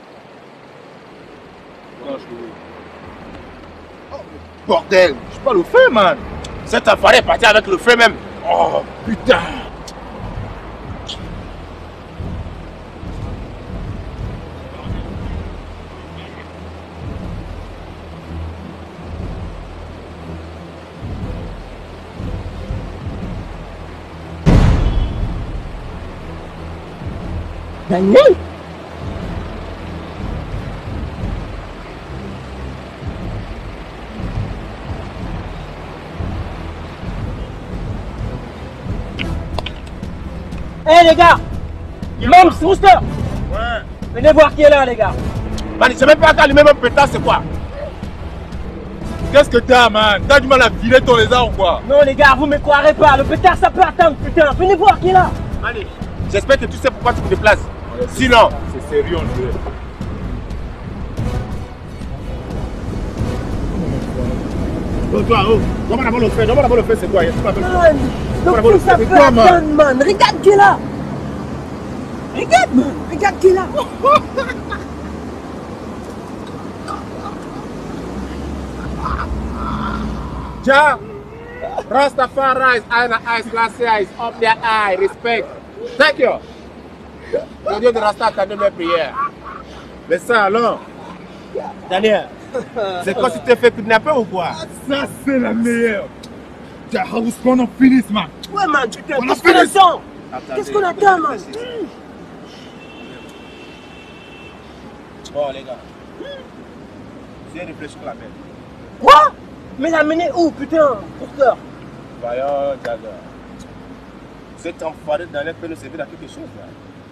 Oh, bordel, je suis pas le feu, man. Cette affaire est partie avec le feu même. Oh, putain. Daniel? Hé hey, les gars, Mom, Rooster. Ouais. Venez voir qui est là les gars. Man, je sais même pas qu'allumer mon pétard c'est quoi. Qu'est-ce que t'as, man? T'as du mal à virer ton lézard ou quoi? Non les gars, vous me croirez pas, le pétard ça peut attendre putain. Venez voir qui est là. Allez, j'espère que tu sais pourquoi tu te déplaces. Sinon, c'est sérieux on dirait. Oh toi, oh, donne-moi d'abord le feu, donne-moi d'abord le feu, c'est quoi? Man, le ça peut quoi, man? attendre, man. Regarde qui est là. Regarde, man. Regarde qui est là. Ja, Rastafari eyes, eyes, classy eyes, up their eye, respect. Thank you. Le Dieu de Rasta a donné mes prières. Mais ça alors, Daniel, c'est quoi si tu t'es fait kidnapper ou quoi? Ça c'est la meilleure. Ja, how is gonna finish, man? Ouais, man, tu On a qu'est-ce qu'on fini. attend? Qu'est-ce qu'on attend, man? Bon les gars, j'ai réfléchi sur la peine. Quoi? Mais l'amener où, putain? Pourquoi? Voyons, Jaga. Cet enfoiré Daniel peut nous servir à quelque chose là.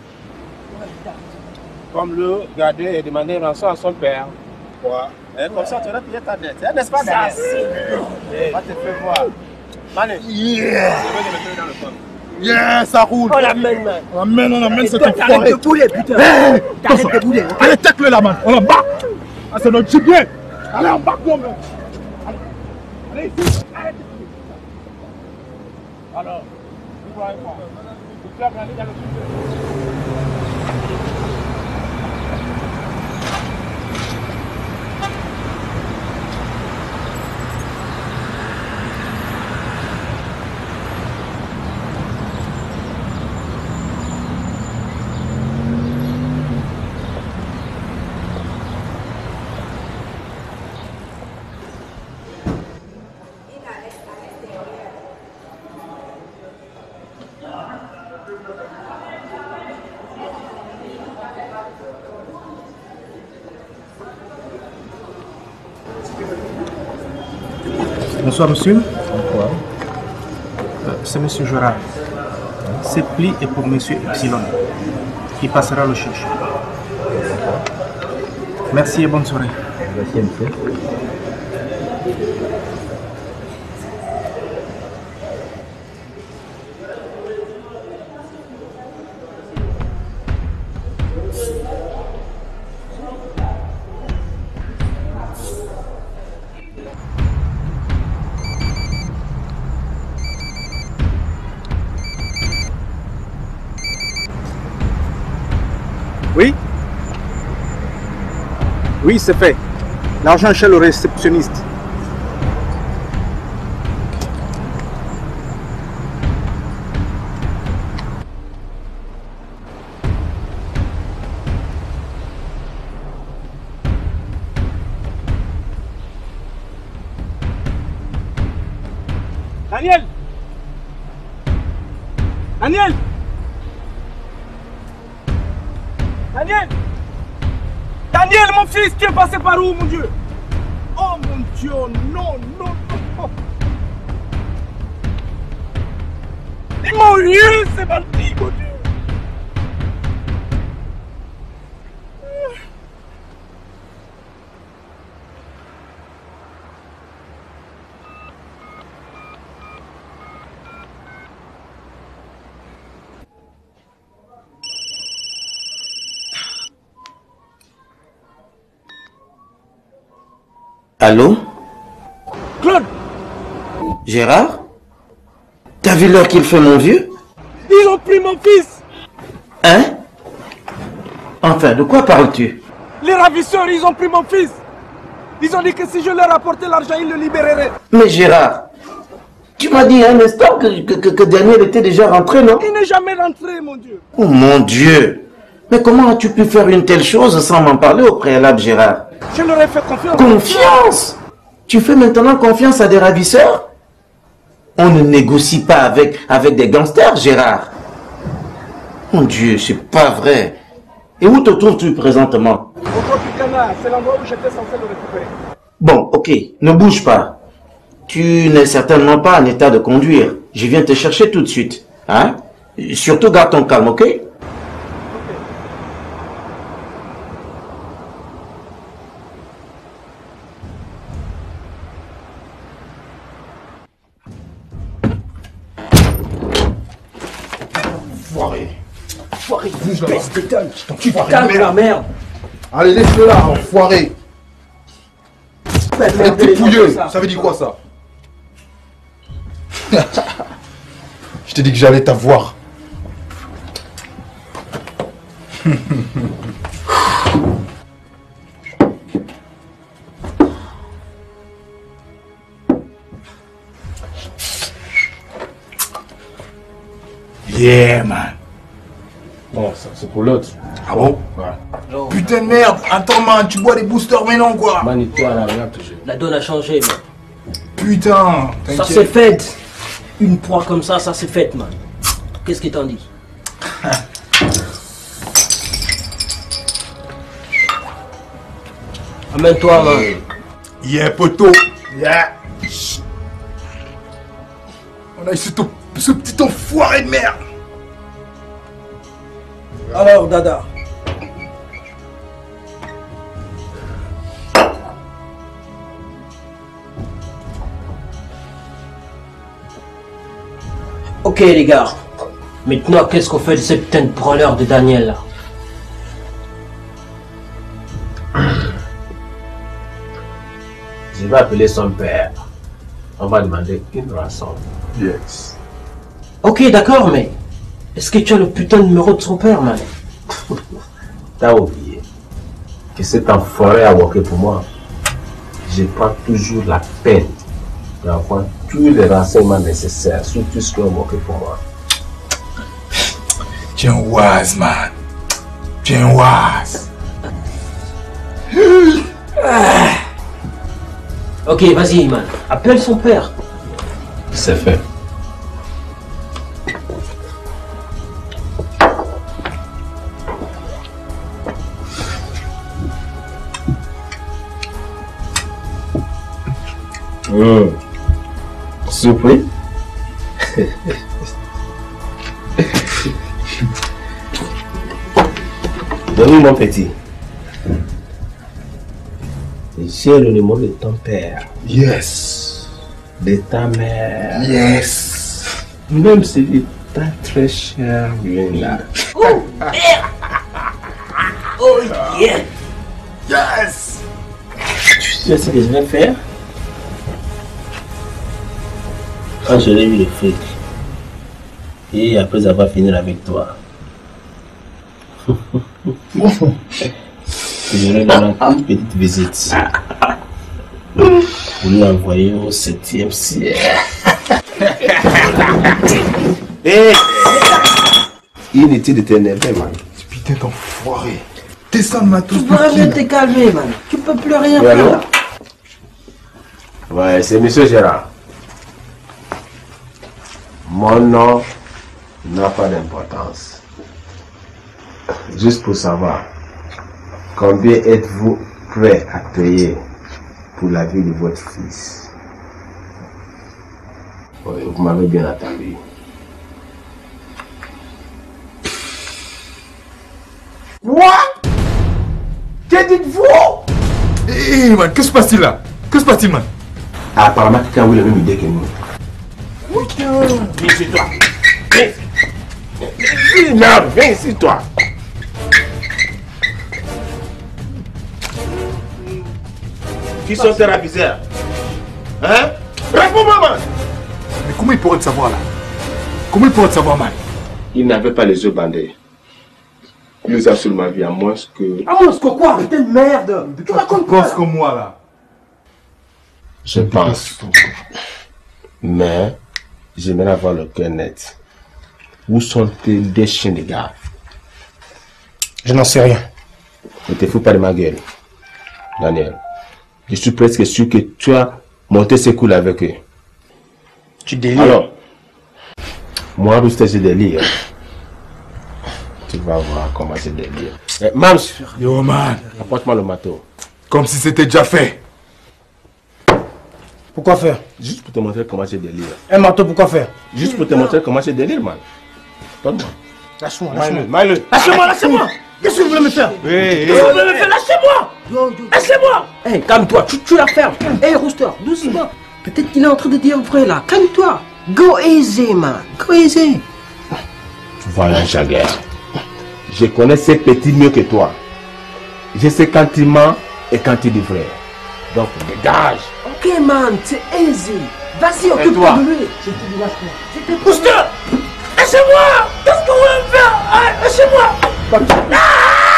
Comme le garder et demander une rançon à son père. Quoi? Et comme ça, tu aurais payé ta dette. N'est-ce pas, Daniel? Va te faire voir. Mané. Yeah. Yeah, ça roule. On l'amène, man. On l'amène, on l'amène, c'est toi, un t'arrêtes foiré. de bouler, putain. Hey, T'arrêtes de bouler. Okay? Allez, tacle là, man. On l'embarque. Ah, c'est notre gibier. Allez, embarque-moi, man. Allez, allez ici. Arrête. Alors, vous voyez quoi? Vous faites aller dans le gibier. Bonsoir monsieur. Bonsoir. Euh, c'est monsieur Gérard. Cette pli est pour monsieur Epsilon. Il passera le chercher. Merci et bonne soirée. Merci monsieur. Oui? Oui, c'est fait. L'argent est chez le réceptionniste. Daniel! Daniel! Daniel! Daniel, mon fils, tu es passé par où, mon Dieu? Oh mon Dieu, non, non, non! Ils m'ont eu, c'est parti, mon Dieu! Allô? Claude! Gérard? T'as vu l'heure qu'il fait, mon vieux? Ils ont pris mon fils! Hein? Enfin, de quoi parles-tu? Les ravisseurs, ils ont pris mon fils! Ils ont dit que si je leur apportais l'argent, ils le libéreraient! Mais Gérard, tu m'as dit un instant que, que, que, que Daniel était déjà rentré, non? Il n'est jamais rentré, mon Dieu! Oh mon Dieu! Mais comment as-tu pu faire une telle chose sans m'en parler au préalable, Gérard? Je leur ai fait confiance. Confiance? Tu fais maintenant confiance à des ravisseurs? On ne négocie pas avec, avec des gangsters, Gérard. Mon Dieu, c'est pas vrai. Et où te trouves-tu présentement? Au Tropicana, c'est l'endroit où j'étais censé le récupérer. Bon, ok, ne bouge pas. Tu n'es certainement pas en état de conduire. Je viens te chercher tout de suite. Hein? Surtout garde ton calme, ok? Foiré. Foiré, Bouge là-bas. baisse tes tonnes. Tu Foiré, calmes merde. la merde. Allez, laisse-le là, enfoiré. Faites Elle merder est les gens pouilleux. comme ça. Ça veut dire quoi ça? Je t'ai dit que j'allais t'avoir. Yeah, man. Bon, ça c'est pour l'autre. Ah bon? Ouais. Putain de merde. Attends, man, tu bois des boosters maintenant, quoi. Man, toi là, regarde toujours. La donne a changé, man. Putain. Ça t'inquiète. c'est fait. Une proie comme ça, ça c'est fait, man. Qu'est-ce qu'il t'en dit? Amène-toi, man. Yeah, poteau. Yeah. On a eu ce, to- ce petit enfoiré de merde. Alors, Dada. Ok les gars, maintenant qu'est-ce qu'on fait de ce putain de branleur de Daniel là? Je vais appeler son père. On va demander une rançon. Yes. Ok d'accord, mais est-ce que tu as le putain de numéro de son père, man? T'as oublié que cet enfoiré a worké pour moi. Je prends toujours la peine d'avoir tous les renseignements nécessaires sur tout ce qui a worké pour moi. Tu es un wise, man. Tu es un wise. Ok, vas-y, man. Appelle son père. C'est fait. Mmh. Surpris? Donne-moi mon petit. J'ai le numéro de ton père. Yes. De ta mère. Yes. Même celui de ta très chère là. Oh, merde. Oh, yeah. Yes. Tu sais ce que je vais faire? Quand je l'ai vu le fric, et après avoir fini avec toi, je lui donne une petite visite pour lui envoyer au septième ciel. Hé! Inutile de t'énerver, man. Putain d'enfoiré. Descends de ma touche. Tu pourrais bien te calmer, man. Tu peux plus rien Oui, faire allô? là. Ouais, c'est monsieur Gérard. Mon nom n'a pas d'importance. Juste pour savoir, combien êtes-vous prêt à payer pour la vie de votre fils? Oui, vous m'avez bien attendu. What? Qu'est-ce que dites-vous? Eh, man, qu'est-ce qui se passe-t-il là? Que se passe-t-il, man? Apparemment, quelqu'un a eu la même idée que nous. Viens ici, toi. Viens. Viens, viens ici, toi. Qui sont ces ravisseurs? Hein? Réponds-moi, man. Mais comment il pourrait te savoir là? Comment il pourrait te savoir, man? Il n'avait pas les yeux bandés. Il les a seulement vus à moins que... À moins que quoi? Putain de merde. Tu racontes quoi? Pense comme moi là. Je pense. Mais j'aimerais avoir le cœur net. Où sont-ils des chiens de gars? Je n'en sais rien. Ne te fous pas de ma gueule, Daniel. Je suis presque sûr que tu as monté ce coups avec eux. Tu délires. Alors, moi, Rusté, j'ai délire. Tu vas voir comment j'ai délire. Eh, Mams, yo man, apporte-moi le marteau. Comme si c'était déjà fait. Pourquoi faire? Juste pour te montrer comment j'ai délire. Un marteau, pourquoi faire? Juste pour te montrer comment j'ai délire, man. Donne-moi. Lâche-moi, lâche-moi. Maille-le. Lâchez-moi, lâchez-moi. Qu'est-ce que vous voulez me faire? Oui, oui. Qu'est-ce que vous voulez me faire? Lâchez-moi. Lâchez-moi. Hé, calme-toi, tu, tu la fermes. Hé, Rooster, doucement. Peut-être qu'il est en train de dire vrai là. Calme-toi. Go easy, man. Go easy. Voilà, Jagger. Je connais ces petits mieux que toi. Je sais quand il ment et quand il dit vrai. Donc, dégage. Ok, man, c'est easy. Vas-y, occupe-toi de lui. Je te dis, lâche-moi. C'était Rooster, lâchez-moi. Qu'est-ce que vous voulez me faire? Ah, lâchez-moi. Ah!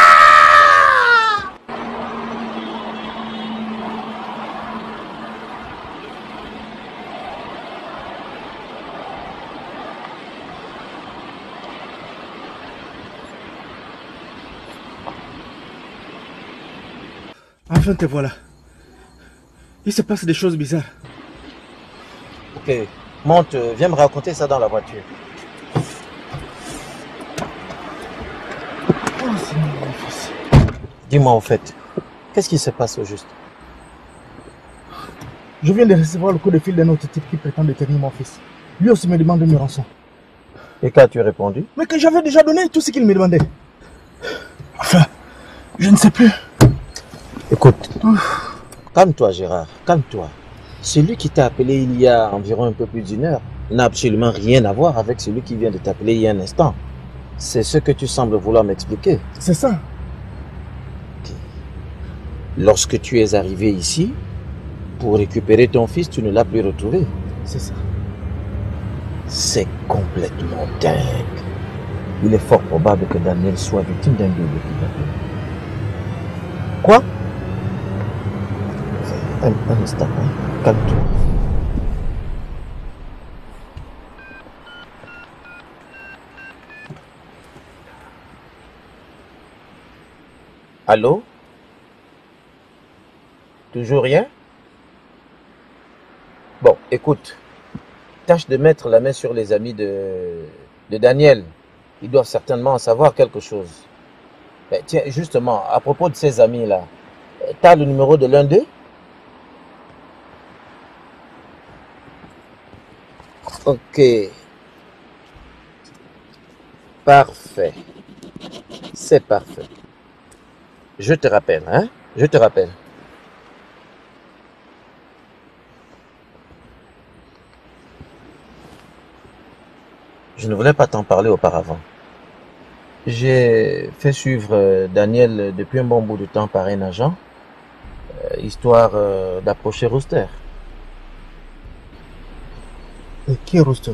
Enfin te voilà. Il se passe des choses bizarres. Ok, monte, viens me raconter ça dans la voiture. Oh, c'est mon fils. Dis-moi au fait, qu'est-ce qui se passe au juste? Je viens de recevoir le coup de fil d'un autre type qui prétend détenir mon fils. Lui aussi me demande une rançon. Et qu'as-tu répondu? Mais que j'avais déjà donné tout ce qu'il me demandait. Enfin, je ne sais plus. Écoute, calme-toi Gérard, calme-toi. Celui qui t'a appelé il y a environ un peu plus d'une heure n'a absolument rien à voir avec celui qui vient de t'appeler il y a un instant. C'est ce que tu sembles vouloir m'expliquer. C'est ça. Okay. Lorsque tu es arrivé ici, pour récupérer ton fils, tu ne l'as plus retrouvé. C'est ça. C'est complètement dingue. Il est fort probable que Daniel soit victime d'un double kidnapping. Quoi? Un, un instant, hein? Calme-toi. Allô? Toujours rien? Bon, écoute, tâche de mettre la main sur les amis de, de Daniel. Ils doivent certainement en savoir quelque chose. Mais tiens, justement, à propos de ces amis-là, t'as le numéro de l'un d'eux? Ok. Parfait. C'est parfait. Je te rappelle, hein? Je te rappelle. Je ne voulais pas t'en parler auparavant. J'ai fait suivre Daniel depuis un bon bout de temps par un agent, euh, histoire euh, d'approcher Rooster. Et qui est Rooster?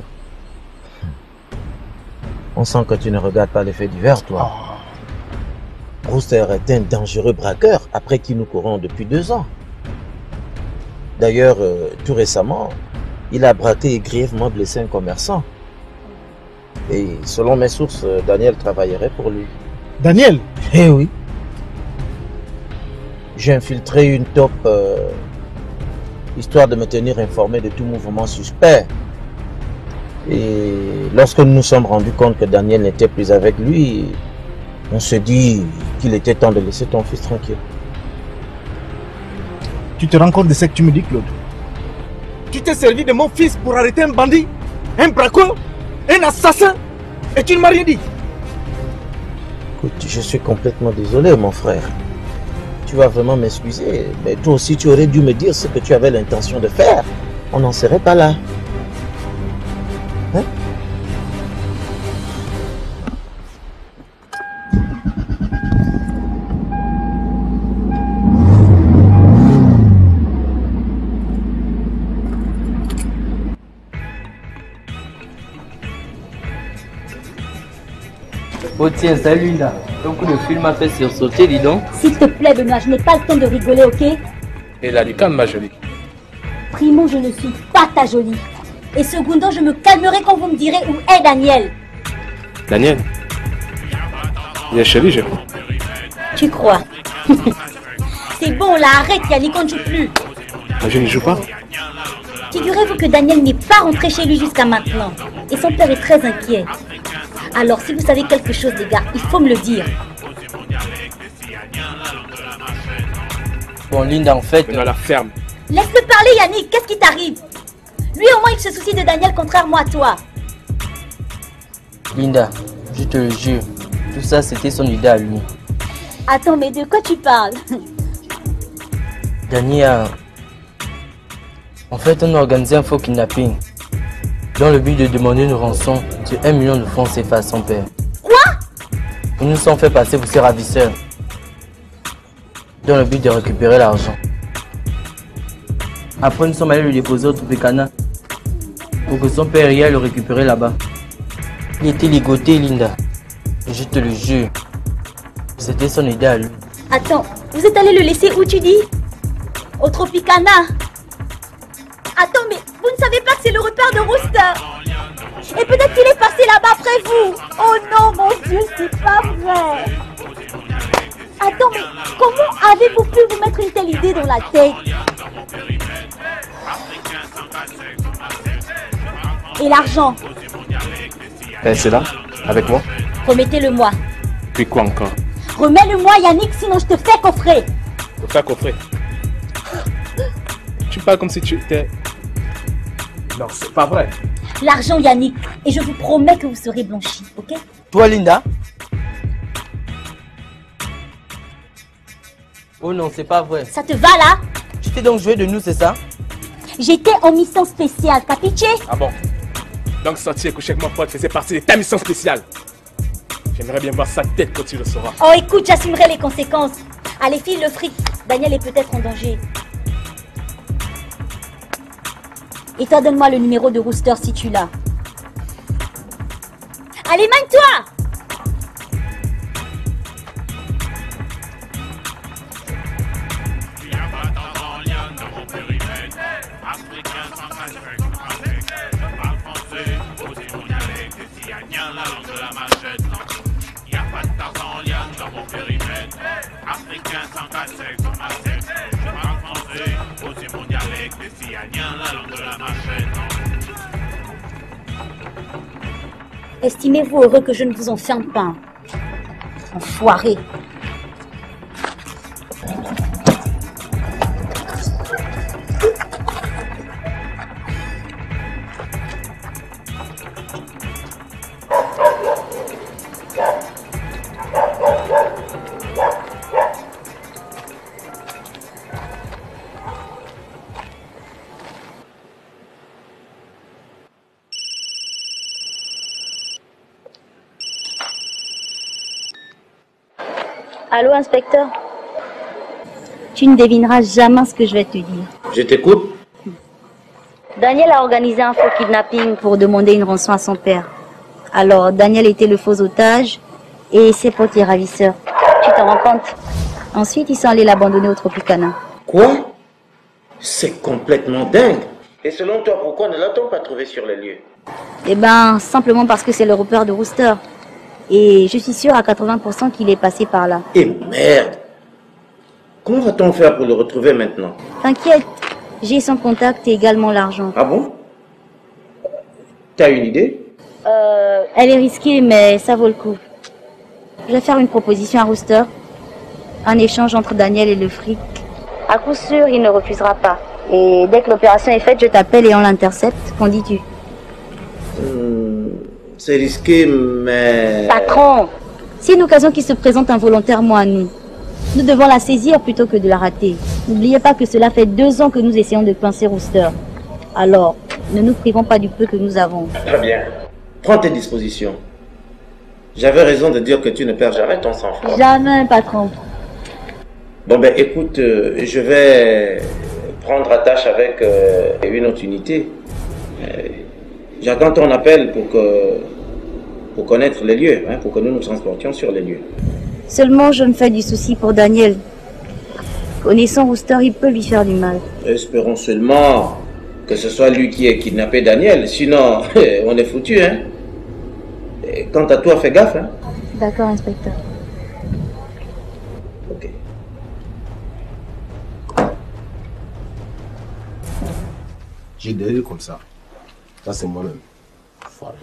On sent que tu ne regardes pas les faits divers, toi. Oh. Rooster est un dangereux braqueur après qui nous courons depuis deux ans. D'ailleurs, euh, tout récemment, il a braqué et grièvement blessé un commerçant. Et selon mes sources, Daniel travaillerait pour lui. Daniel? Eh oui. J'ai infiltré une top, euh, histoire de me tenir informé de tout mouvement suspect. Et lorsque nous nous sommes rendus compte que Daniel n'était plus avec lui, on se dit qu'il était temps de laisser ton fils tranquille. Tu te rends compte de ce que tu me dis, Claude? Tu t'es servi de mon fils pour arrêter un bandit, un braqueur, un assassin, et tu ne m'as rien dit. Écoute, je suis complètement désolé, mon frère. Tu vas vraiment m'excuser, mais toi aussi tu aurais dû me dire ce que tu avais l'intention de faire. On n'en serait pas là. Hein? Oh tiens, salut Linda. Ton coup de film m'a fait sursauter, dis donc. S'il te plaît, Benoît, je n'ai pas le temps de rigoler, ok? Elle a du calme, ma jolie. Primo, je ne suis pas ta jolie. Et secondo, je me calmerai quand vous me direz où est Daniel. Daniel? Il est chez lui, je crois. Tu crois? C'est bon, là, arrête, Yannick, on ne joue plus. Mais je ne joue pas. Figurez-vous que Daniel n'est pas rentré chez lui jusqu'à maintenant. Et son père est très inquiet. Alors, si vous savez quelque chose, les gars, il faut me le dire. Bon, Linda, en fait... On a la ferme. Laisse-le parler, Yannick. Qu'est-ce qui t'arrive? Lui, au moins, il se soucie de Daniel, contrairement à toi. Linda, je te le jure, tout ça, c'était son idée à lui. Attends, mais de quoi tu parles? Daniel, en fait, on a organisé un faux kidnapping dans le but de demander une rançon de un million de francs C F A à son père. Quoi? Ils nous sont fait passer pour ses ravisseurs dans le but de récupérer l'argent. Après, nous sommes allés le déposer au Tropicana pour que son père y aille le récupérer là-bas. Il était ligoté, Linda. Et je te le jure, c'était son idée à lui. Attends, vous êtes allé le laisser où, tu dis? Au Tropicana. Attends, mais vous ne savez pas que c'est le repère de Rooster? Et peut-être qu'il est passé là-bas après vous. Oh non, mon Dieu, c'est pas vrai. Attends, mais comment avez-vous pu vous mettre une telle idée dans la tête? Et l'argent? Ben, c'est là, avec moi. Remettez-le-moi. Puis quoi encore? Remets-le-moi, Yannick, sinon je te fais coffrer. Te faire coffrer? Tu parles comme si tu étais... Non, c'est pas vrai. L'argent, Yannick, et je vous promets que vous serez blanchi, ok? Toi, Linda? Oh non, c'est pas vrai. Ça te va là? Tu t'es donc joué de nous, c'est ça? J'étais en mission spéciale, capiche? Ah bon? Donc sortir et coucher avec mon pote faisait partie de ta mission spéciale. J'aimerais bien voir sa tête quand tu le sauras. Oh écoute, j'assumerai les conséquences. Allez, file le fric. Daniel est peut-être en danger. Et toi, donne-moi le numéro de Rooster si tu l'as. Allez, mène-toi! Estimez-vous heureux que je ne vous enferme pas? Enfoiré. Allô, inspecteur? Tu ne devineras jamais ce que je vais te dire. Je t'écoute. Daniel a organisé un faux kidnapping pour demander une rançon à son père. Alors, Daniel était le faux otage et ses potes les ravisseurs. Tu t'en rends compte? Ensuite, ils sont allés l'abandonner au Tropicana. Quoi? C'est complètement dingue. Et selon toi, pourquoi ne l'a-t-on pas trouvé sur les lieux? Eh ben, simplement parce que c'est le repère de Rooster. Et je suis sûre à quatre-vingts pour cent qu'il est passé par là. Et merde! Comment va-t-on faire pour le retrouver maintenant? T'inquiète, j'ai son contact et également l'argent. Ah bon? T'as une idée? Euh, elle est risquée, mais ça vaut le coup. Je vais faire une proposition à Rooster. Un échange entre Daniel et le fric. À coup sûr, il ne refusera pas. Et dès que l'opération est faite, je t'appelle et on l'intercepte. Qu'en dis-tu? Hmm, c'est risqué, mais... Patron, c'est une occasion qui se présente involontairement à nous. Nous devons la saisir plutôt que de la rater. N'oubliez pas que cela fait deux ans que nous essayons de pincer Rooster. Alors, ne nous privons pas du peu que nous avons. Très bien. Prends tes dispositions. J'avais raison de dire que tu ne perds jamais ton sang-froid. Jamais, patron. Bon ben écoute, euh, je vais prendre attache avec euh, une autre unité. Euh, J'attends ton appel pour que pour connaître les lieux, hein, pour que nous nous transportions sur les lieux. Seulement, je me fais du souci pour Daniel. Connaissant Rooster, il peut lui faire du mal. Espérons seulement que ce soit lui qui ait kidnappé Daniel, sinon on est foutu, hein. Et quant à toi, fais gaffe, hein. D'accord, inspecteur. Ok. J'ai des yeux comme ça. Ça, c'est moi-même. Foiré.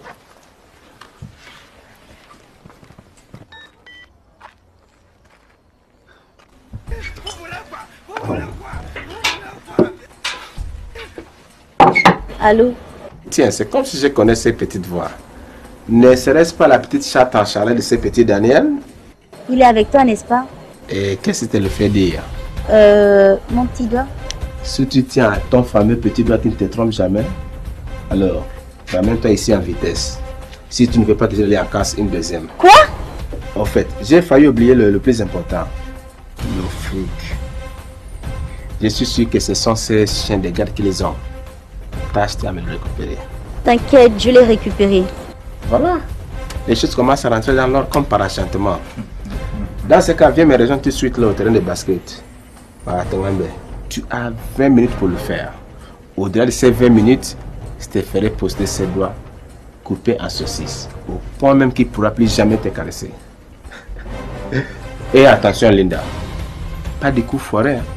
Allô? Tiens, c'est comme si je connaissais ces petites voix. Ne serait-ce pas la petite chatte en chalet de ce petit Daniel? Il est avec toi, n'est-ce pas? Et qu'est-ce que tu le fais dire? Euh, mon petit doigt. Si tu tiens à ton fameux petit doigt qui ne te trompe jamais, alors ramène-toi ici en vitesse. Si tu ne veux pas te aller en casse une deuxième. Quoi? En fait, j'ai failli oublier le, le plus important. Le fric. Je suis sûr que ce sont ces chiens de garde qui les ont. Tâche à me le récupérer. T'inquiète, je l'ai récupéré. Voilà. Les choses commencent à rentrer dans l'ordre comme par enchantement. Dans ce cas, viens me rejoindre tout de suite là au terrain de basket. Voilà, tu as vingt minutes pour le faire. Au-delà de ces vingt minutes, je te ferai poster ses doigts coupés en saucisse. Au point même qu'il ne pourra plus jamais te caresser. Et attention Linda, pas de coups foirés. Hein.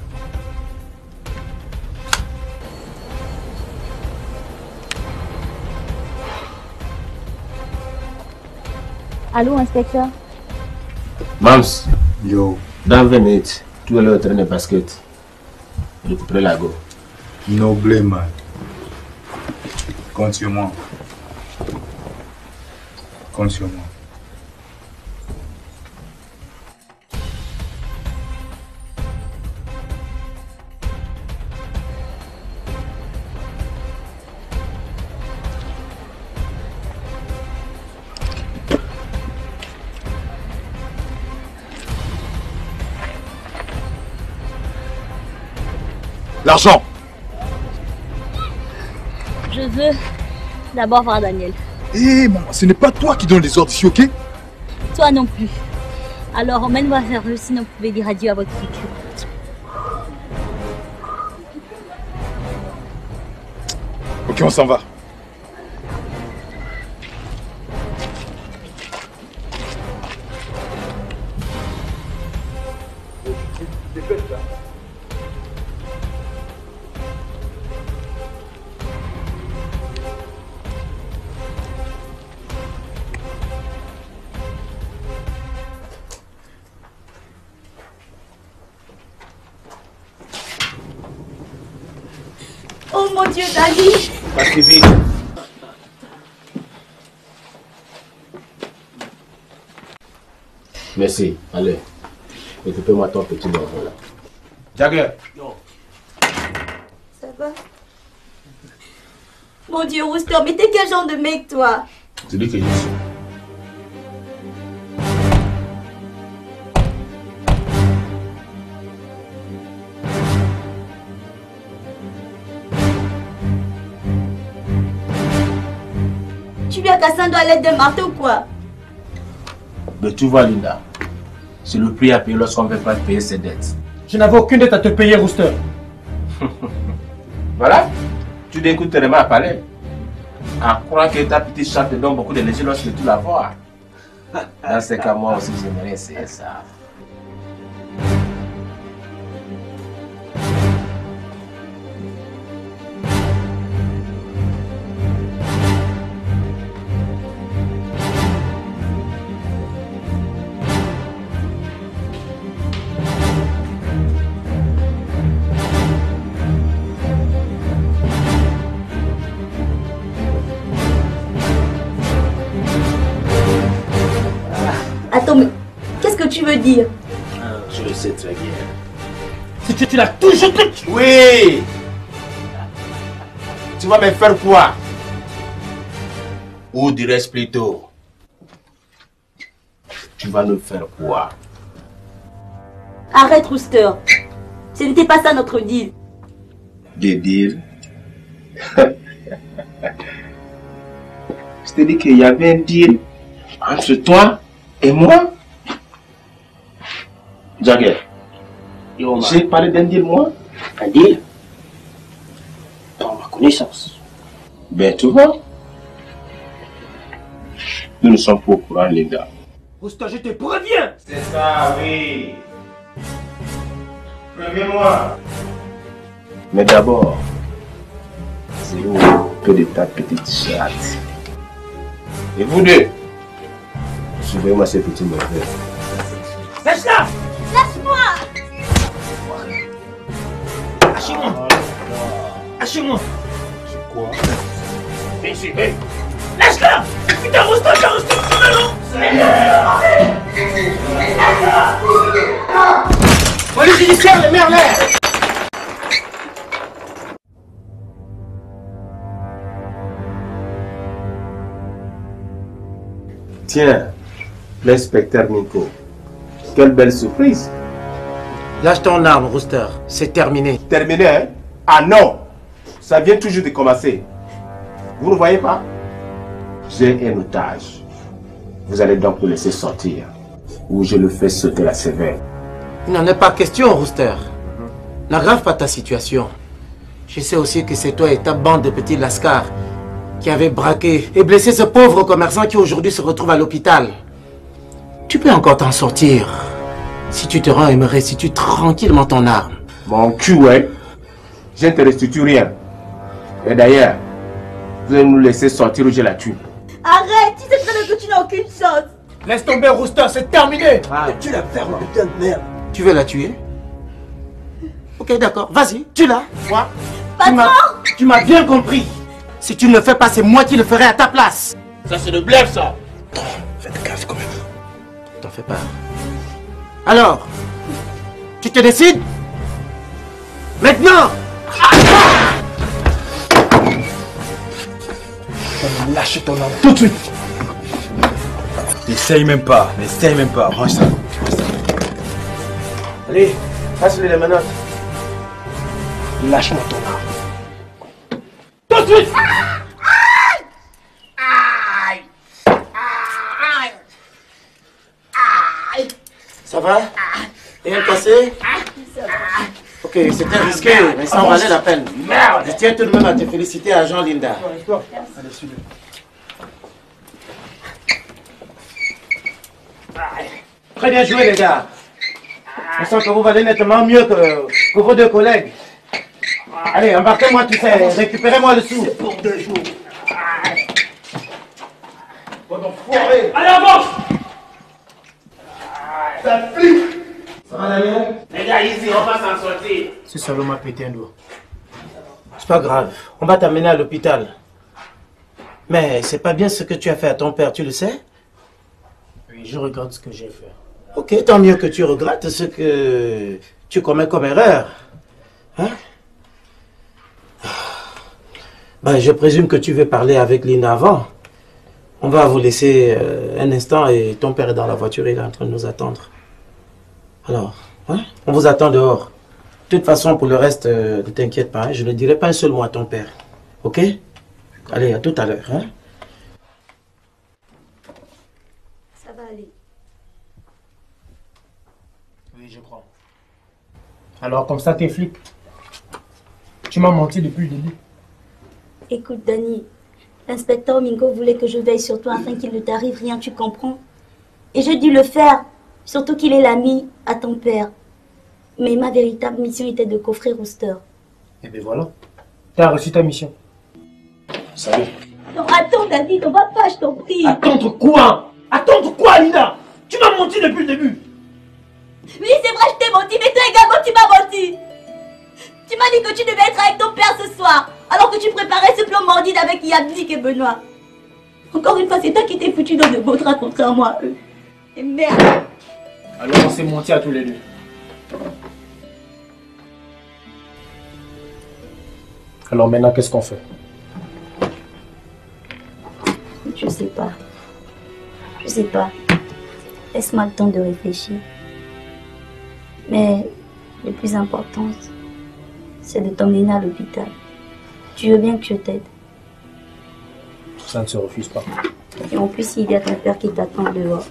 Allô, inspecteur? Mams, yo, dans vingt minutes, tu es là au terrain de basket. Récupérer la go. No blame, man. Compte sur moi. Compte sur moi. L'argent. Je veux d'abord voir Daniel. Eh maman, ce n'est pas toi qui donne les ordres ici, ok? Toi non plus. Alors emmène-moi vers eux, sinon vous pouvez dire adieu à votre futur. Ok, on s'en va. Oh mon Dieu, Dali! Passez vite. Merci, allez. Occupez-moi ton petit bonbon là. Jagger. Ça va? Mon Dieu, Rooster, mais t'es quel genre de mec, toi? Tu dis que je suis. Tu lui as cassé un doigt à l'aide d'un marteau ou quoi? Mais tu vois, Linda, c'est le prix à payer lorsqu'on ne veut pas payer ses dettes. Je n'avais aucune dette à te payer, Rooster. Voilà, tu n'écoutes tellement à parler. À croire que ta petite chatte te donne beaucoup d'énergie lorsque tu la vois. Dans ce cas, moi aussi, j'aimerais essayer ça. Attends, mais qu'est-ce que tu veux dire? Je le sais très bien. Si tu, tu l'as toujours jeté. Oui. Tu vas me faire quoi? Ou dirais-je plutôt, tu vas nous faire quoi? Arrête, Rooster. Ce n'était pas ça notre deal. Des deals? Je t'ai dit qu'il y avait un deal entre toi et moi? Jagger, j'ai parlé d'un deal, moi? Un deal? Dans ma connaissance. Ben, tu vois, nous ne sommes pas au courant, les gars. Rooster, je te préviens. C'est ça, oui. Préviens-moi. Mais d'abord, c'est où que de ta petite chatte. Et vous deux, suivez-moi ces petits mauvais. Lâche-la! Lâche-moi! Lâchez-moi! Lâchez-moi! C'est quoi? Ici, hé! Lâche-la! Putain, Rooster, t'as resté Police judiciaire, les mères, l'air! Tiens, l'inspecteur Nico. Quelle belle surprise. Lâche ton arme, Rooster. C'est terminé. Terminé, hein? Ah non! Ça vient toujours de commencer. Vous ne voyez pas? J'ai un otage. Vous allez donc le laisser sortir. Ou je le fais sauter la cervelle. Il n'en est pas question, Rooster. N'aggrave pas ta situation. Je sais aussi que c'est toi et ta bande de petits lascars qui avez braqué et blessé ce pauvre commerçant qui aujourd'hui se retrouve à l'hôpital. Tu peux encore t'en sortir si tu te rends et me restitues tranquillement ton arme. Mon cul, ouais. Je ne te restitue rien. Et d'ailleurs, vous allez nous laisser sortir ou je la tue. Arrête, tu sais très bien que tu n'as aucune chance. Laisse tomber, Rooster, c'est terminé. Ah. Tu la fermes, putain de merde. Tu veux la tuer? Ok, d'accord. Vas-y, tue-la. Moi. Patron! Tu m'as bien compris. Si tu ne le fais pas, c'est moi qui le ferai à ta place. Ça, c'est de bluff, ça. Faites gaffe quand même. T'en fais pas. Alors, tu te décides? Maintenant! Lâche ton arme tout de suite. N'essaye même pas, n'essaye même pas. Range ça. Allez, passe-lui les menottes. Lâche-moi ton arme. Tout de suite. Ça va? Rien cassé? Ok, c'était risqué, mais ça en valait la peine. Je tiens tout de même à te féliciter, agent Linda. Allez, suis-le. Très bien joué, les gars. Je sens que vous valez nettement mieux que, que vos deux collègues. Allez, embarquez-moi tout ça, récupérez-moi le sou. C'est pour deux jours. Allez, avance! Ça flippe. Ça va, Daniel? Les gars, ici, on va s'en sortir. Ce salaud m'a pété un doigt. C'est pas grave, on va t'amener à l'hôpital. Mais c'est pas bien ce que tu as fait à ton père, tu le sais? Oui, je regrette ce que j'ai fait. Ok, tant mieux que tu regrettes ce que tu commets comme erreur. Hein? Ben, je présume que tu veux parler avec Linda avant. On va vous laisser euh, un instant et ton père est dans la voiture, il est en train de nous attendre. Alors, hein? On vous attend dehors. De toute façon, pour le reste, euh, ne t'inquiète pas, hein? Je ne dirai pas un seul mot à ton père. Ok? Allez, à tout à l'heure. Hein? Ça va aller. Oui, je crois. Alors, comme ça, t'es flic. Tu m'as menti depuis le début. Écoute, Dani, l'inspecteur Mingo voulait que je veille sur toi afin qu'il ne t'arrive rien, tu comprends? Et j'ai dû le faire, surtout qu'il est l'ami à ton père. Mais ma véritable mission était de coffrer Rooster. Et bien voilà. T'as reçu ta mission. Salut. Non, attends, David, on va pas, je t'en prie. Attendre quoi? Attendre quoi, Linda? Tu m'as menti depuis le début. Oui, c'est vrai, je t'ai menti, mais toi également, tu m'as menti. Tu m'as dit que tu devais être avec ton père ce soir, alors que tu préparais ce plan mordide avec Yabdik et Benoît. Encore une fois, c'est toi qui t'es foutu dans de beaux draps contrairement à eux. Et merde. Alors on s'est menti à tous les deux. Alors maintenant, qu'est-ce qu'on fait? Je sais pas. Je sais pas. Laisse-moi le temps de réfléchir. Mais le plus important, c'est de t'emmener à l'hôpital. Tu veux bien que je t'aide? Ça ne se refuse pas. Et en plus, il y a ton père qui t'attend dehors.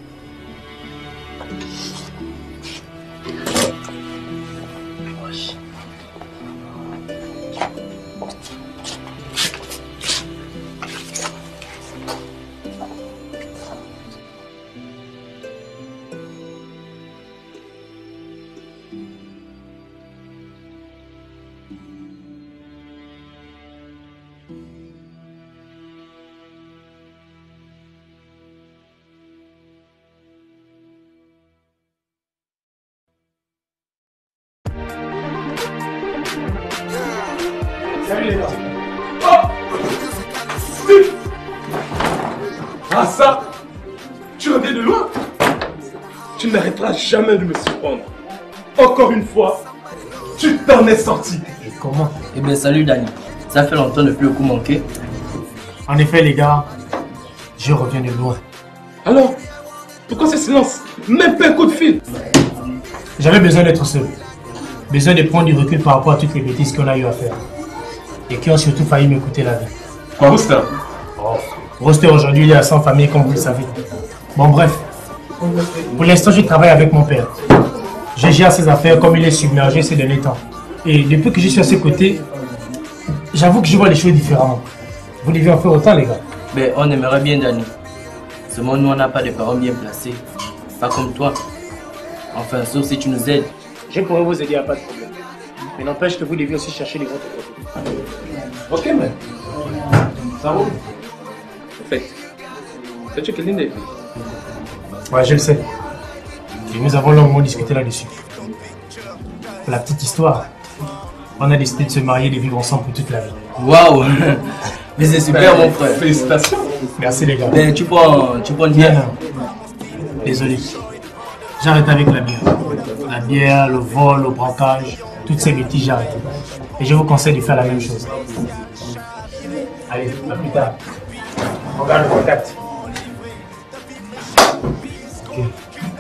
Salut les gars. Oh! Ah ça! Tu reviens de loin? Tu n'arrêteras jamais de me surprendre. Encore une fois, tu t'en es sorti. Et comment? Eh bien salut Dani. Ça fait longtemps de plus le coup manqué. En effet les gars, je reviens de loin. Alors, pourquoi ce silence? Même pas un coup de fil. J'avais besoin d'être seul. Besoin de prendre du recul par rapport à toutes les bêtises qu'on a eu à faire. Et qui ont surtout failli me coûter la vie. Quoi, Rooster? Oh. Rooster aujourd'hui, il est à cent familles, comme vous le savez. Bon, bref. Pour l'instant, je travaille avec mon père. Je gère ses affaires comme il est submergé ces derniers temps. Et depuis que je suis à ses côtés, j'avoue que je vois les choses différemment. Vous devez en faire autant, les gars. Mais on aimerait bien, Dani. Seulement, nous, on n'a pas de parents bien placés. Pas comme toi. Enfin, sauf si tu nous aides. Je pourrais vous aider à pas de problème. Mais n'empêche que vous devez aussi chercher les votre côté. Ok, mais. Ça roule. En fait, sais-tu que Linda est venue? Ouais, je le sais. Et nous avons longuement discuté là-dessus. Pour la petite histoire, on a décidé de se marier et de vivre ensemble pour toute la vie. Waouh! Mais c'est super, mon frère. Félicitations. Merci, les gars. Mais tu prends, tu prends une bière? Désolé. J'arrête avec la bière. La bière, le vol, le braquage, toutes ces bêtises, j'arrête. Et je vous conseille de faire la même chose. Allez, à plus tard. On garde le contact. Okay.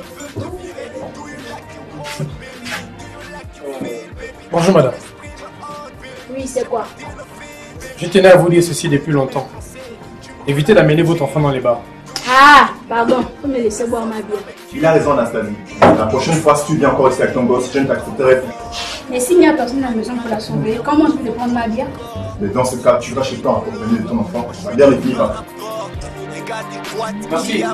Bonjour madame. quoi? Je tenais à vous dire ceci depuis longtemps. Évitez d'amener votre enfant dans les bars. Ah, pardon, faut me laisser boire ma bière. Il a raison, Anastasie. La prochaine fois, si tu viens encore ici avec ton gosse, je ne t'accepterai plus. Mais s'il n'y a personne à la maison pour la sauver, comment je peux prendre ma bière? Mais dans ce cas, tu vas chez toi en compagnie de ton enfant. La bière ne finira. Merci.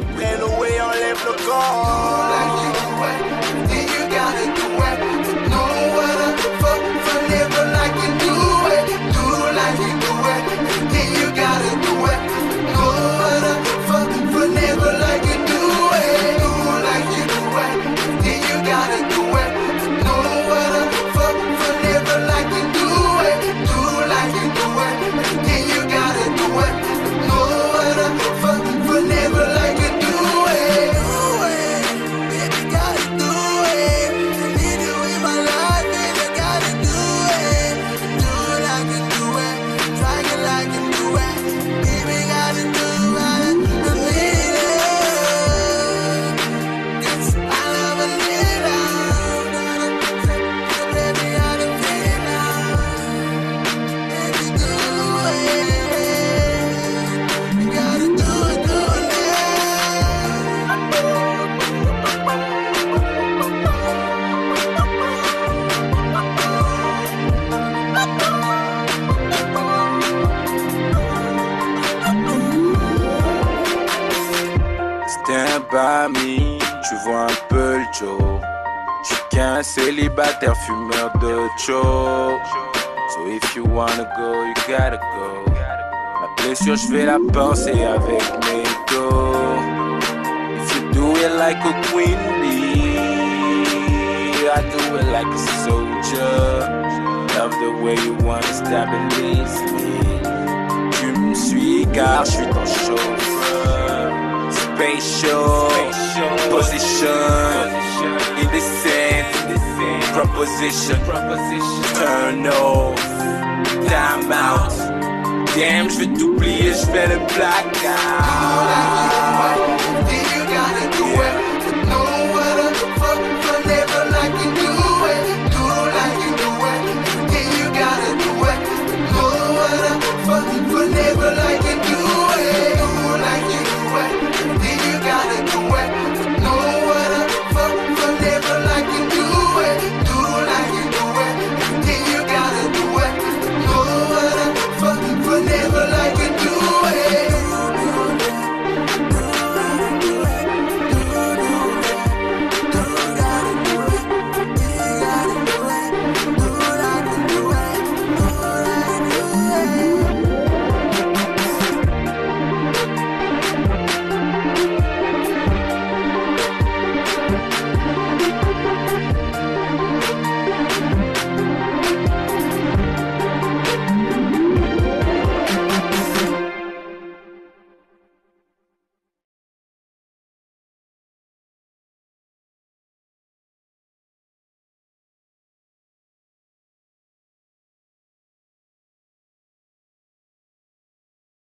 By me, tu vois un peu le Joe. Je suis qu'un célibataire fumeur de Joe. So if you wanna go, you gotta go. Ma blessure, je vais la penser avec mes dos. If you do it like a queen bee, I do it like a soldier. Love the way you wanna stab and release me. Tu me suis car je suis ton chauffeur. Spatial, position, indecent, proposition, turn off, time out. Damn, je vais t'oublier, je fais le blackout.